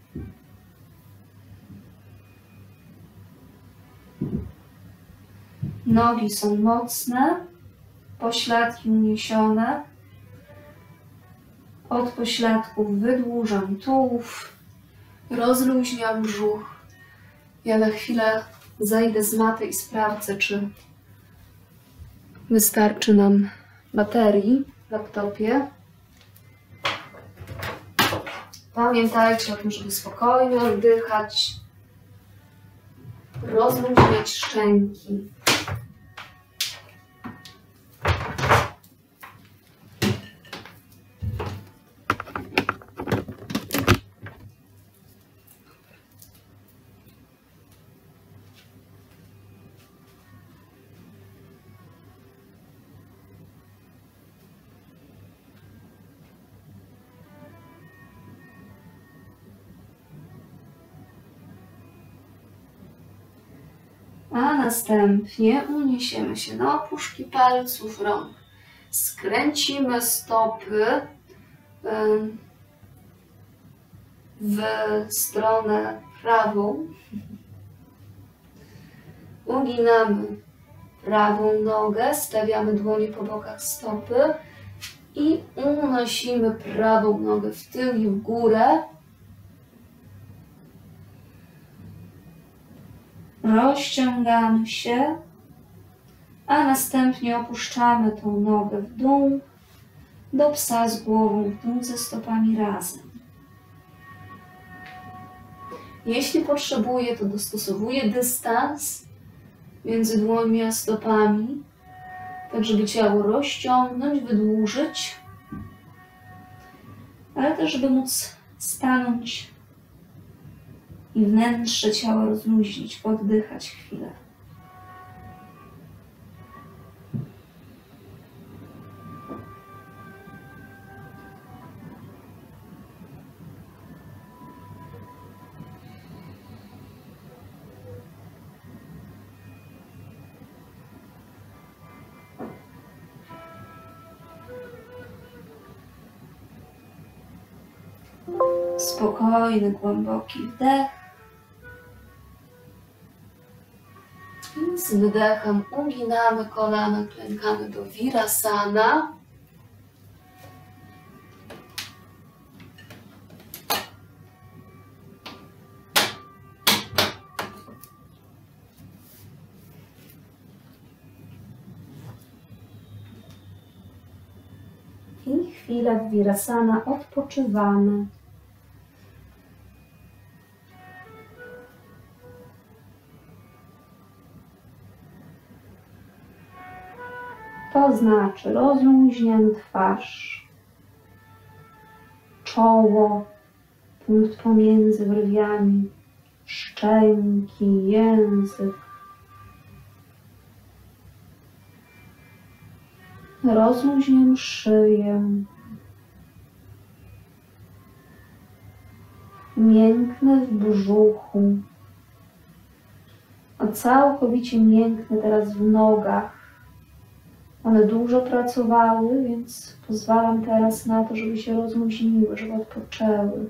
Nogi są mocne, pośladki uniesione. Od pośladków wydłużam tułów, rozluźniam brzuch. Ja na chwilę zejdę z maty i sprawdzę, czy wystarczy nam baterii w laptopie. Pamiętajcie o tym, żeby spokojnie oddychać, rozluźniać szczęki. A następnie uniesiemy się na opuszki palców rąk. Skręcimy stopy w stronę prawą. Uginamy prawą nogę, stawiamy dłonie po bokach stopy i unosimy prawą nogę w tył i w górę. Rozciągamy się, a następnie opuszczamy tą nogę w dół, do psa z głową w dół ze stopami razem. Jeśli potrzebuję, to dostosowuję dystans między dłońmi a stopami, tak żeby ciało rozciągnąć, wydłużyć, ale też żeby móc stanąć i wnętrze ciała rozluźnić, oddychać chwilę. Spokojny, głęboki wdech. I z wydechem uginamy kolana, klękamy do Virasana. I chwilę w Virasana odpoczywamy. To znaczy rozluźniam twarz, czoło, punkt pomiędzy brwiami, szczęki, język. Rozluźniam szyję. Mięknę w brzuchu. A całkowicie mięknę teraz w nogach. One dużo pracowały, więc pozwalam teraz na to, żeby się rozluźniły, żeby odpoczęły.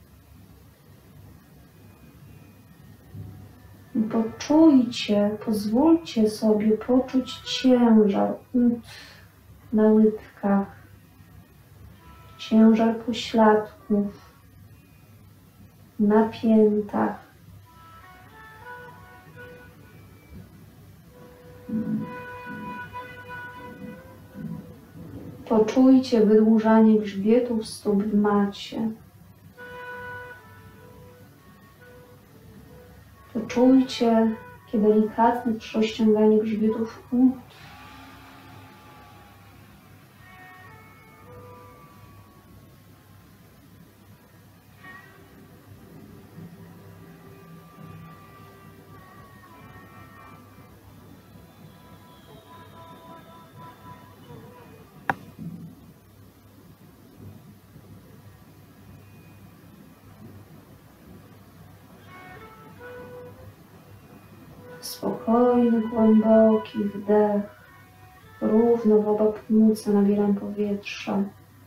Poczujcie, pozwólcie sobie poczuć ciężar ud na łydkach, ciężar pośladków na piętach. Poczujcie wydłużanie grzbietów stóp w macie. Poczujcie takie delikatne rozciąganie grzbietów ud. Spokojny, głęboki wdech. Równo w oba płuca nabieram powietrza.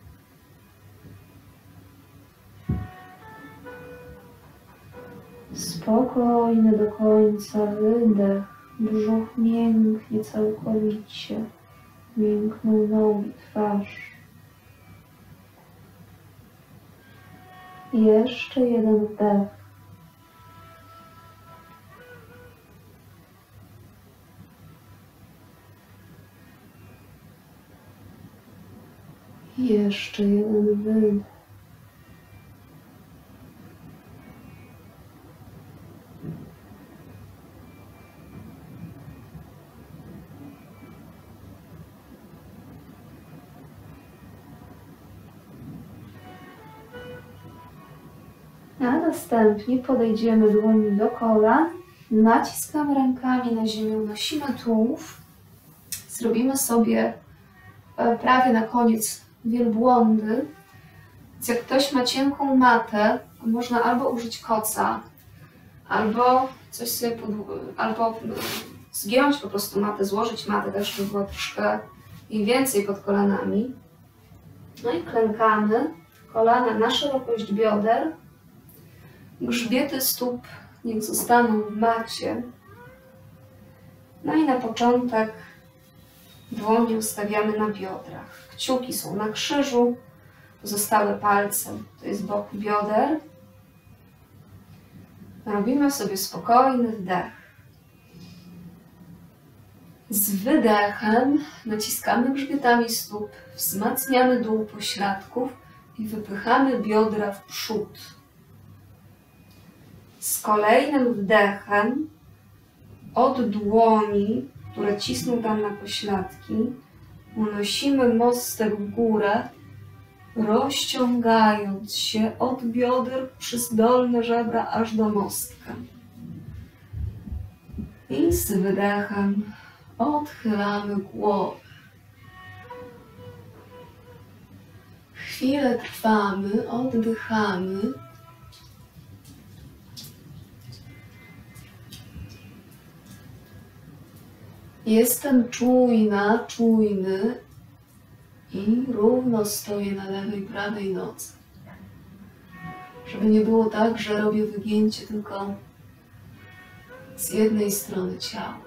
Spokojny do końca wydech. Brzuch mięknie całkowicie. Miękną nogi, twarz. Jeszcze jeden wdech. Jeszcze jeden wydech. A następnie podejdziemy dłoni do kolan, naciskamy rękami na ziemię, unosimy tułów, zrobimy sobie prawie na koniec wielbłądy. Więc jak ktoś ma cienką matę, można albo użyć koca, albo coś sobie pod, albo zgiąć po prostu matę, złożyć matę, tak żeby było troszkę i więcej pod kolanami. No i klękamy, kolana na szerokość bioder, grzbiety stóp niech zostaną w macie. No i na początek dłonie ustawiamy na biodrach. Kciuki są na krzyżu, pozostałe palce to jest bok bioder. Robimy sobie spokojny wdech. Z wydechem naciskamy grzbietami stóp, wzmacniamy dół pośladków i wypychamy biodra w przód. Z kolejnym wdechem od dłoni, które cisną tam na pośladki, unosimy mostek w górę, rozciągając się od bioder przez dolne żebra aż do mostka. I z wydechem odchylamy głowę. Chwilę trwamy, oddychamy. Jestem czujna, czujny i równo stoję na lewej, prawej nodze. Żeby nie było tak, że robię wygięcie tylko z jednej strony ciała.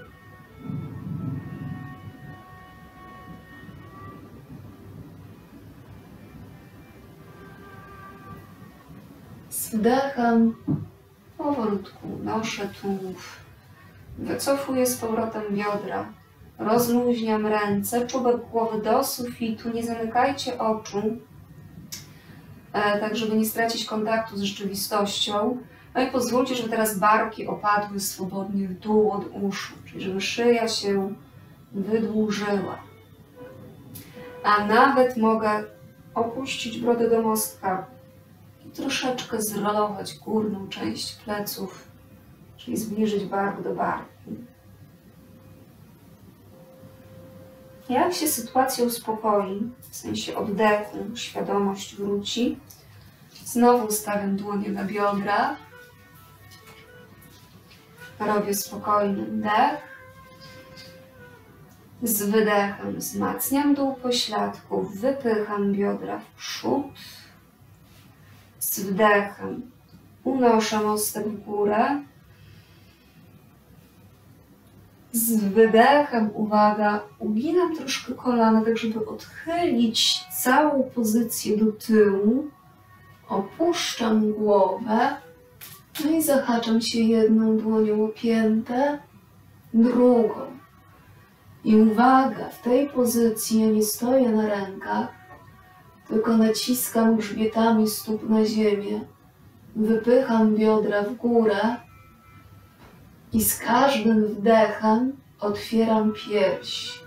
Z wdechem powolutku noszę tułów, wycofuję z powrotem biodra, rozluźniam ręce, czubek głowy do sufitu, nie zamykajcie oczu, e, tak żeby nie stracić kontaktu z rzeczywistością. No i pozwólcie, żeby teraz barki opadły swobodnie w dół od uszu, czyli żeby szyja się wydłużyła. A nawet mogę opuścić brodę do mostka i troszeczkę zrolować górną część pleców, czyli zbliżyć bark do barku. Jak się sytuacja uspokoi, w sensie oddechu, świadomość wróci, znowu stawiam dłonie na biodra, robię spokojny wdech, z wydechem wzmacniam dół pośladków, wypycham biodra w przód, z wdechem unoszę mostek w górę, z wydechem, uwaga, uginam troszkę kolana, tak żeby odchylić całą pozycję do tyłu, opuszczam głowę, no i zahaczam się jedną dłonią o piętę, drugą. I uwaga, w tej pozycji ja nie stoję na rękach, tylko naciskam grzbietami stóp na ziemię, wypycham biodra w górę i z każdym wdechem otwieram pierś.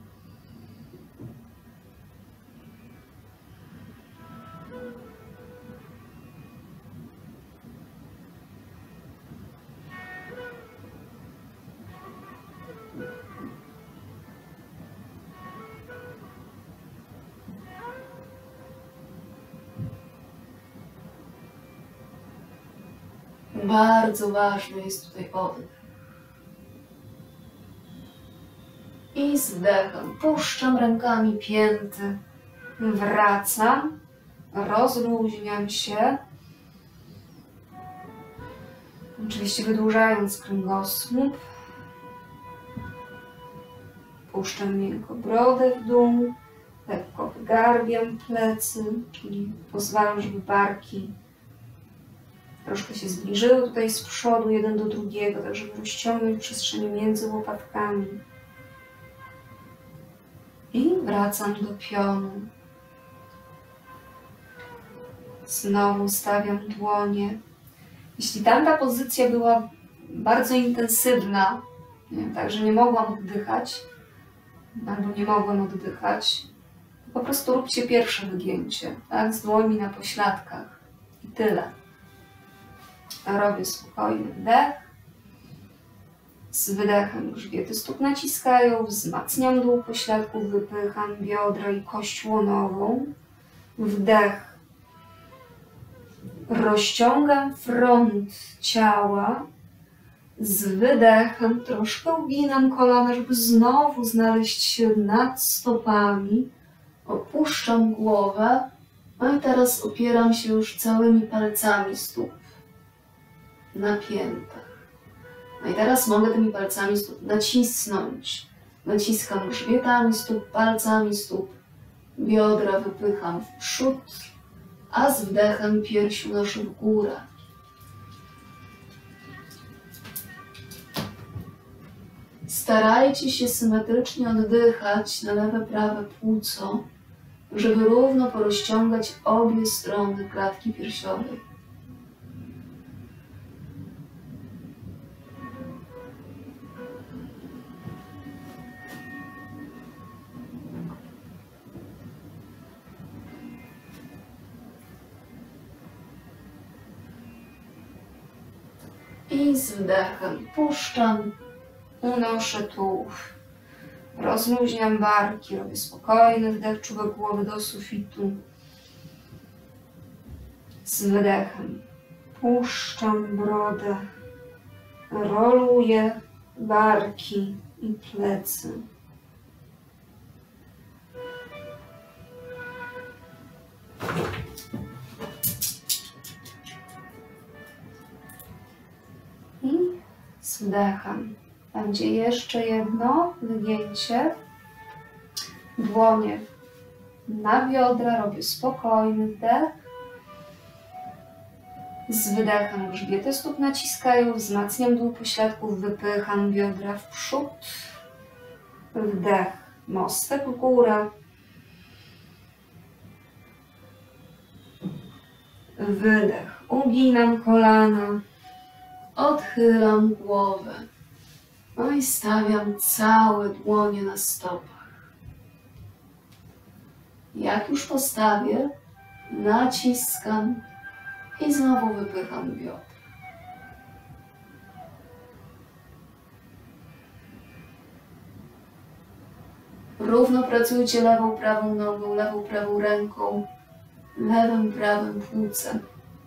Bardzo ważny jest tutaj oddech. I z wdechem puszczam rękami pięty, wracam, rozluźniam się, oczywiście wydłużając kręgosłup, puszczam miękko brodę w dół, lekko wygarbiam plecy, czyli pozwalam, żeby barki troszkę się zbliżyły tutaj z przodu jeden do drugiego, tak żeby rozciągnąć przestrzeń między łopatkami. I wracam do pionu. Znowu stawiam dłonie. Jeśli tamta pozycja była bardzo intensywna, tak że nie mogłam oddychać, albo nie mogłem oddychać, po prostu róbcie pierwsze wygięcie, tak, z dłońmi na pośladkach i tyle. Robię spokojny wdech. Z wydechem grzbiety stóp naciskają, wzmacniam dół pośladków, wypycham biodra i kość łonową. Wdech. Rozciągam front ciała. Z wydechem troszkę uginam kolana, żeby znowu znaleźć się nad stopami. Opuszczam głowę. No i teraz opieram się już całymi palcami stóp na piętach. No i teraz mogę tymi palcami stóp nacisnąć. Naciskam grzbietami stóp, palcami stóp. Biodra wypycham w przód, a z wdechem pierś unoszę w górę. Starajcie się symetrycznie oddychać na lewe, prawe płuco, żeby równo porozciągać obie strony klatki piersiowej. I z wdechem puszczam, unoszę tułów, rozluźniam barki, robię spokojny wdech, czubek głowy do sufitu. Z wydechem puszczam brodę, roluję barki i plecy. wdechem. Będzie jeszcze jedno wygięcie. Dłonie na biodra, robię spokojny wdech. Z wydechem grzbiety stóp naciskają, wzmacniam dół pośladków, wypycham biodra w przód. Wdech, mostek w górę. Wydech, uginam kolana, odchylam głowę. No i stawiam całe dłonie na stopach. Jak już postawię, naciskam i znowu wypycham biodra. Równo pracujcie lewą, prawą nogą, lewą, prawą ręką, lewym, prawym płucem.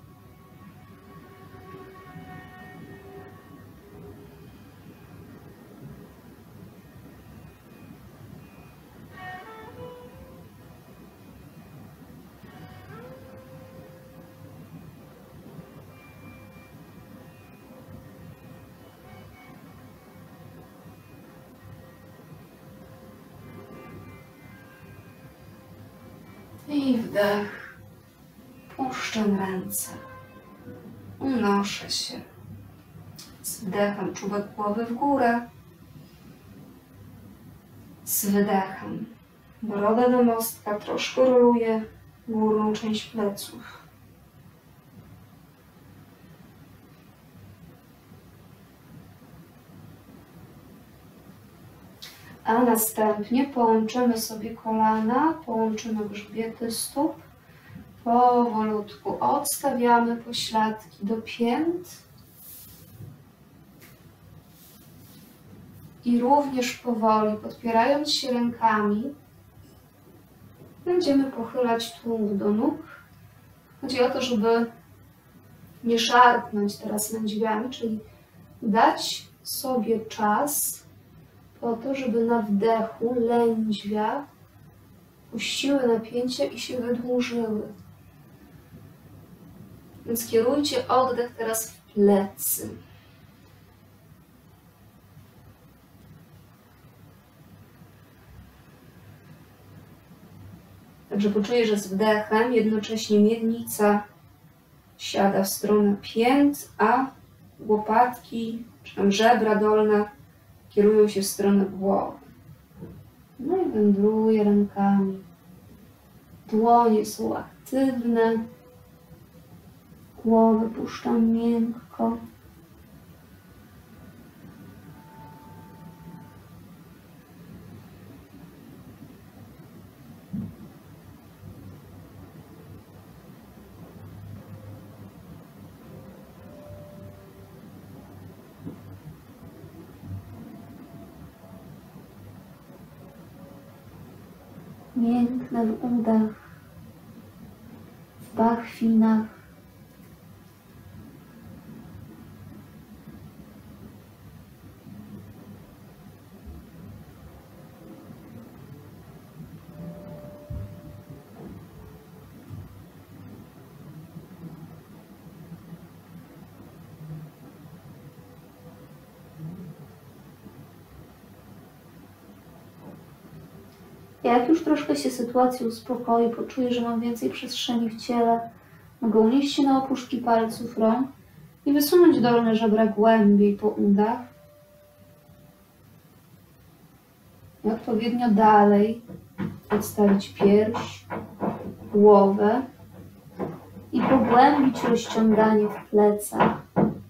I wdech, puszczam ręce, unoszę się. Z wdechem czubek głowy w górę, z wydechem broda do mostka, troszkę roluję górną część pleców. A następnie połączymy sobie kolana, połączymy grzbiety stóp. Powolutku odstawiamy pośladki do pięt. I również powoli, podpierając się rękami, będziemy pochylać tułów do nóg. Chodzi o to, żeby nie szarpnąć teraz lędźwiami, czyli dać sobie czas po to, żeby na wdechu lędźwia puściły napięcie i się wydłużyły. Więc kierujcie oddech teraz w plecy. Także poczuję, że z wdechem jednocześnie miednica siada w stronę pięt, a łopatki, czy tam żebra dolne kierują się w stronę głowy. No i wędruję rękami. Dłonie są aktywne. Głowę puszczam miękko. Mięknę w udach, w pachwinach. Jak już troszkę się sytuacja uspokoi, poczuję, że mam więcej przestrzeni w ciele, mogę unieść się na opuszki palców rąk i wysunąć dolne żebra głębiej po udach. I odpowiednio dalej odstawić pierś, głowę i pogłębić rozciąganie w plecach.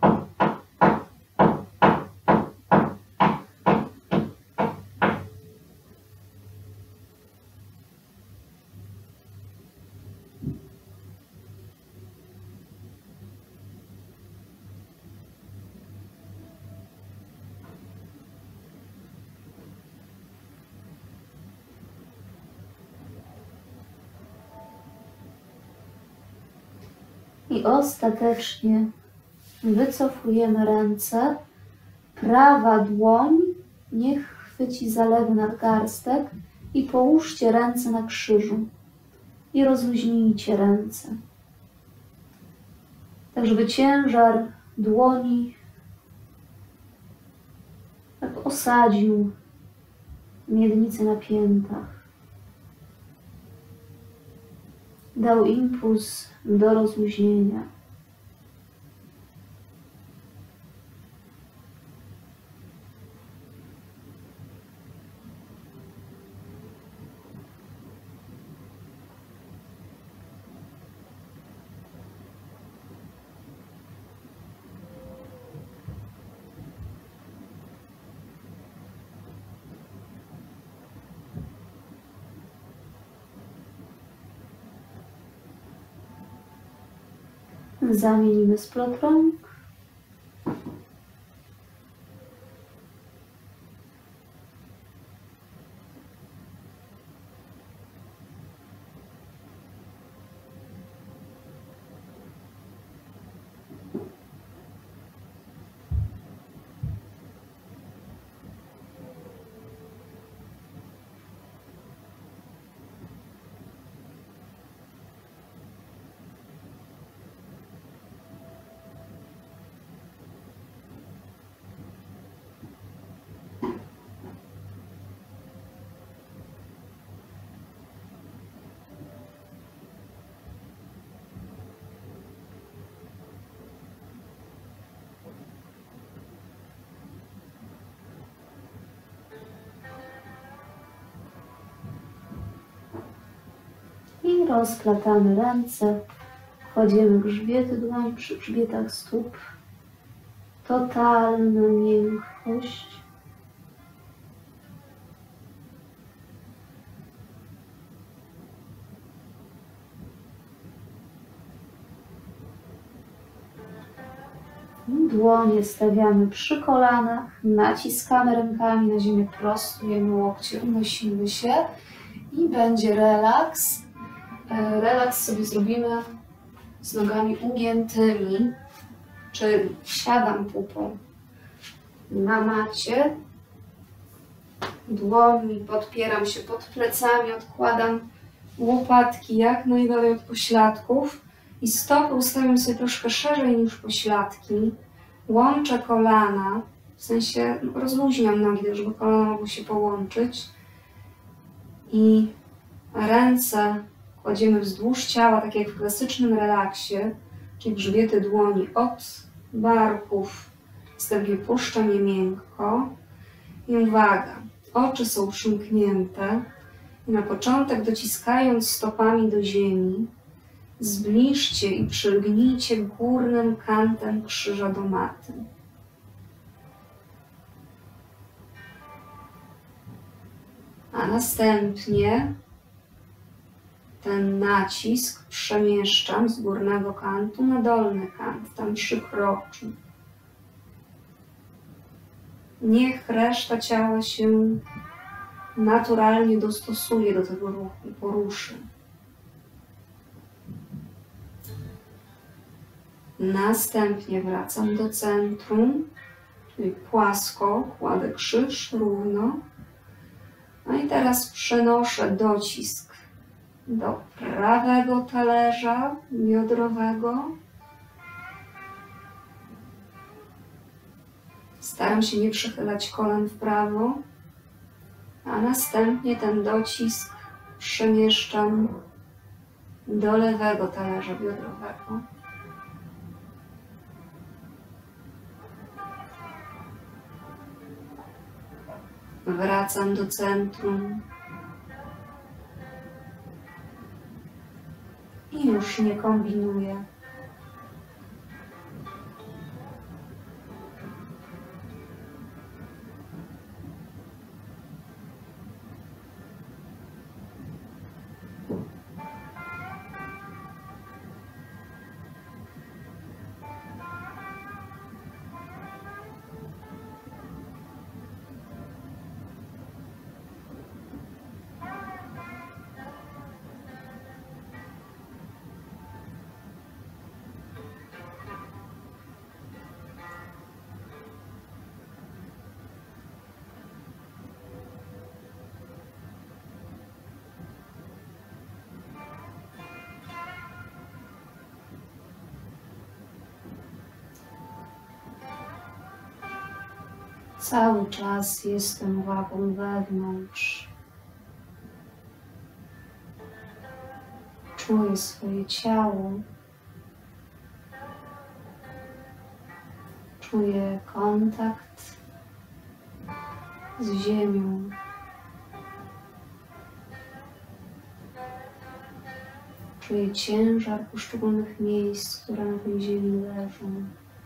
I ostatecznie wycofujemy ręce. Prawa dłoń niech chwyci za lewy nadgarstek i połóżcie ręce na krzyżu. I rozluźnijcie ręce. Tak, żeby ciężar dłoni tak osadził miednicę na piętach. Dał impuls do rozluźnienia. Zamienimy splot rąk. I rozplatamy ręce, kładziemy grzbiety dłoń przy grzbietach stóp. Totalna miękkość. Dłonie stawiamy przy kolanach, naciskamy rękami na ziemię, prostujemy łokcie, unosimy się i będzie relaks. Relaks sobie zrobimy z nogami ugiętymi, czyli siadam pupą na macie, dłońmi podpieram się pod plecami, odkładam łopatki jak najdalej od pośladków i stopy ustawiam sobie troszkę szerzej niż pośladki, łączę kolana, w sensie rozluźniam nogi, żeby kolana mogły się połączyć i ręce kładziemy wzdłuż ciała, tak jak w klasycznym relaksie, czyli grzbiety dłoni od barków, następnie puszczam je miękko i uwaga, oczy są przymknięte i na początek dociskając stopami do ziemi, zbliżcie i przylgnijcie górnym kantem krzyża do maty. A następnie ten nacisk przemieszczam z górnego kantu na dolny kant, tam przykroczy. Niech reszta ciała się naturalnie dostosuje do tego ruchu i poruszy. Następnie wracam do centrum, czyli płasko, kładę krzyż równo. No i teraz przenoszę docisk do prawego talerza biodrowego. Staram się nie przechylać kolan w prawo, a następnie ten docisk przemieszczam do lewego talerza biodrowego. Wracam do centrum i już nie kombinuję. Cały czas jestem uwagą wewnątrz. Czuję swoje ciało. Czuję kontakt z ziemią. Czuję ciężar poszczególnych miejsc, które na tej ziemi leżą.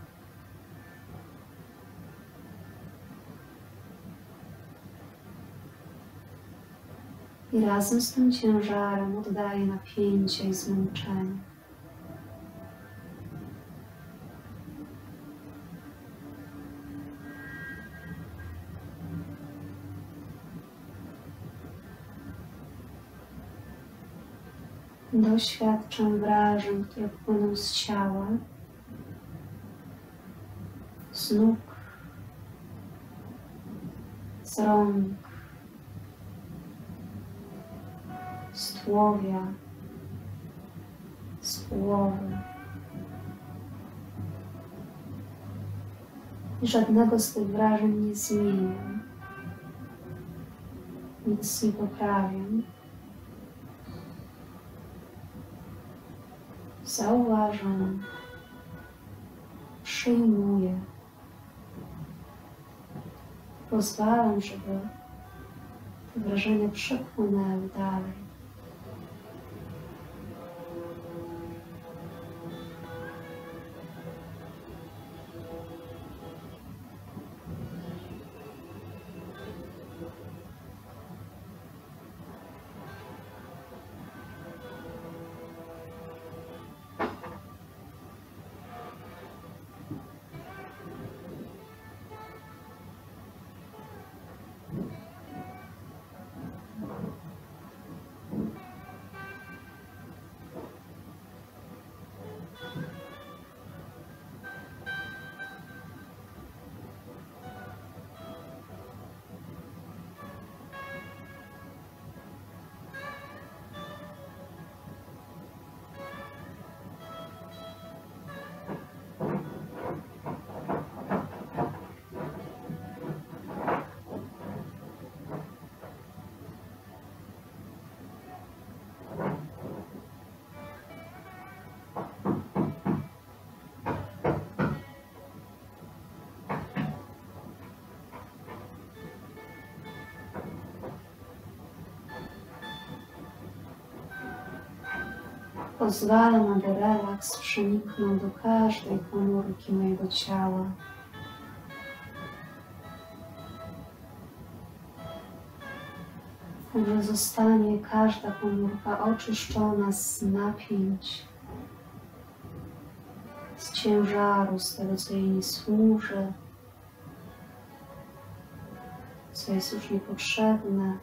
I razem z tym ciężarem oddaję napięcie i zmęczenie. Doświadczam wrażeń, które płyną z ciała, z nóg, z rąk, z tułowia, z głowy. I żadnego z tych wrażeń nie zmieniam, nic nie poprawiam. Zauważam, przyjmuję, pozwalam, żeby te wrażenia przepłynęły dalej. Pozwalam, aby relaks przeniknął do każdej komórki mojego ciała. Że zostanie każda komórka oczyszczona z napięć, z ciężaru, z tego, co jej nie służy, co jest już niepotrzebne.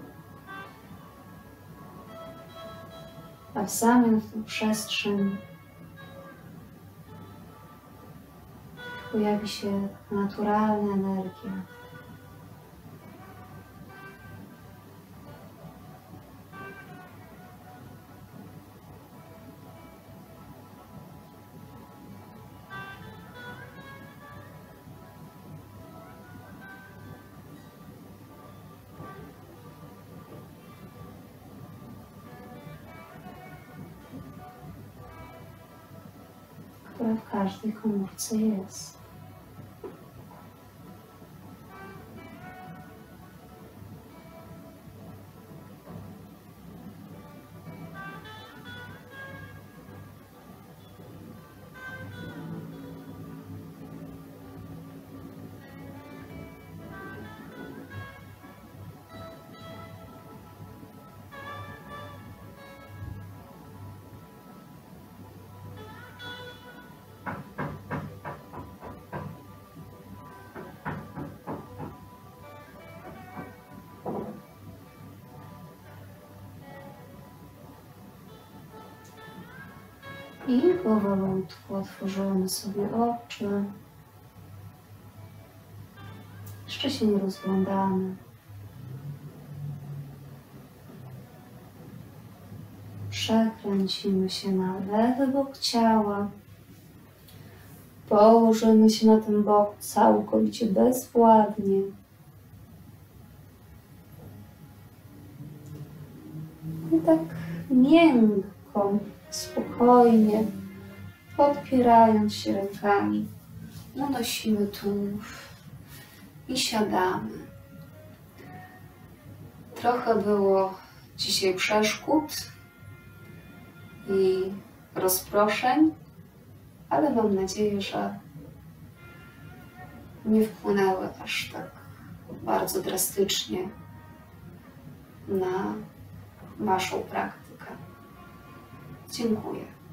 A w zamian w tę przestrzeń pojawi się naturalna energia. Która w każdej komórce jest. I powolutku otworzymy sobie oczy. Jeszcze się nie rozglądamy. Przekręcimy się na lewy bok ciała. Położymy się na tym boku całkowicie bezwładnie. I tak miękko, spokojnie, podpierając się rękami, unosimy tułów i siadamy. Trochę było dzisiaj przeszkód i rozproszeń, ale mam nadzieję, że nie wpłynęły aż tak bardzo drastycznie na Waszą praktykę. Dziękuję.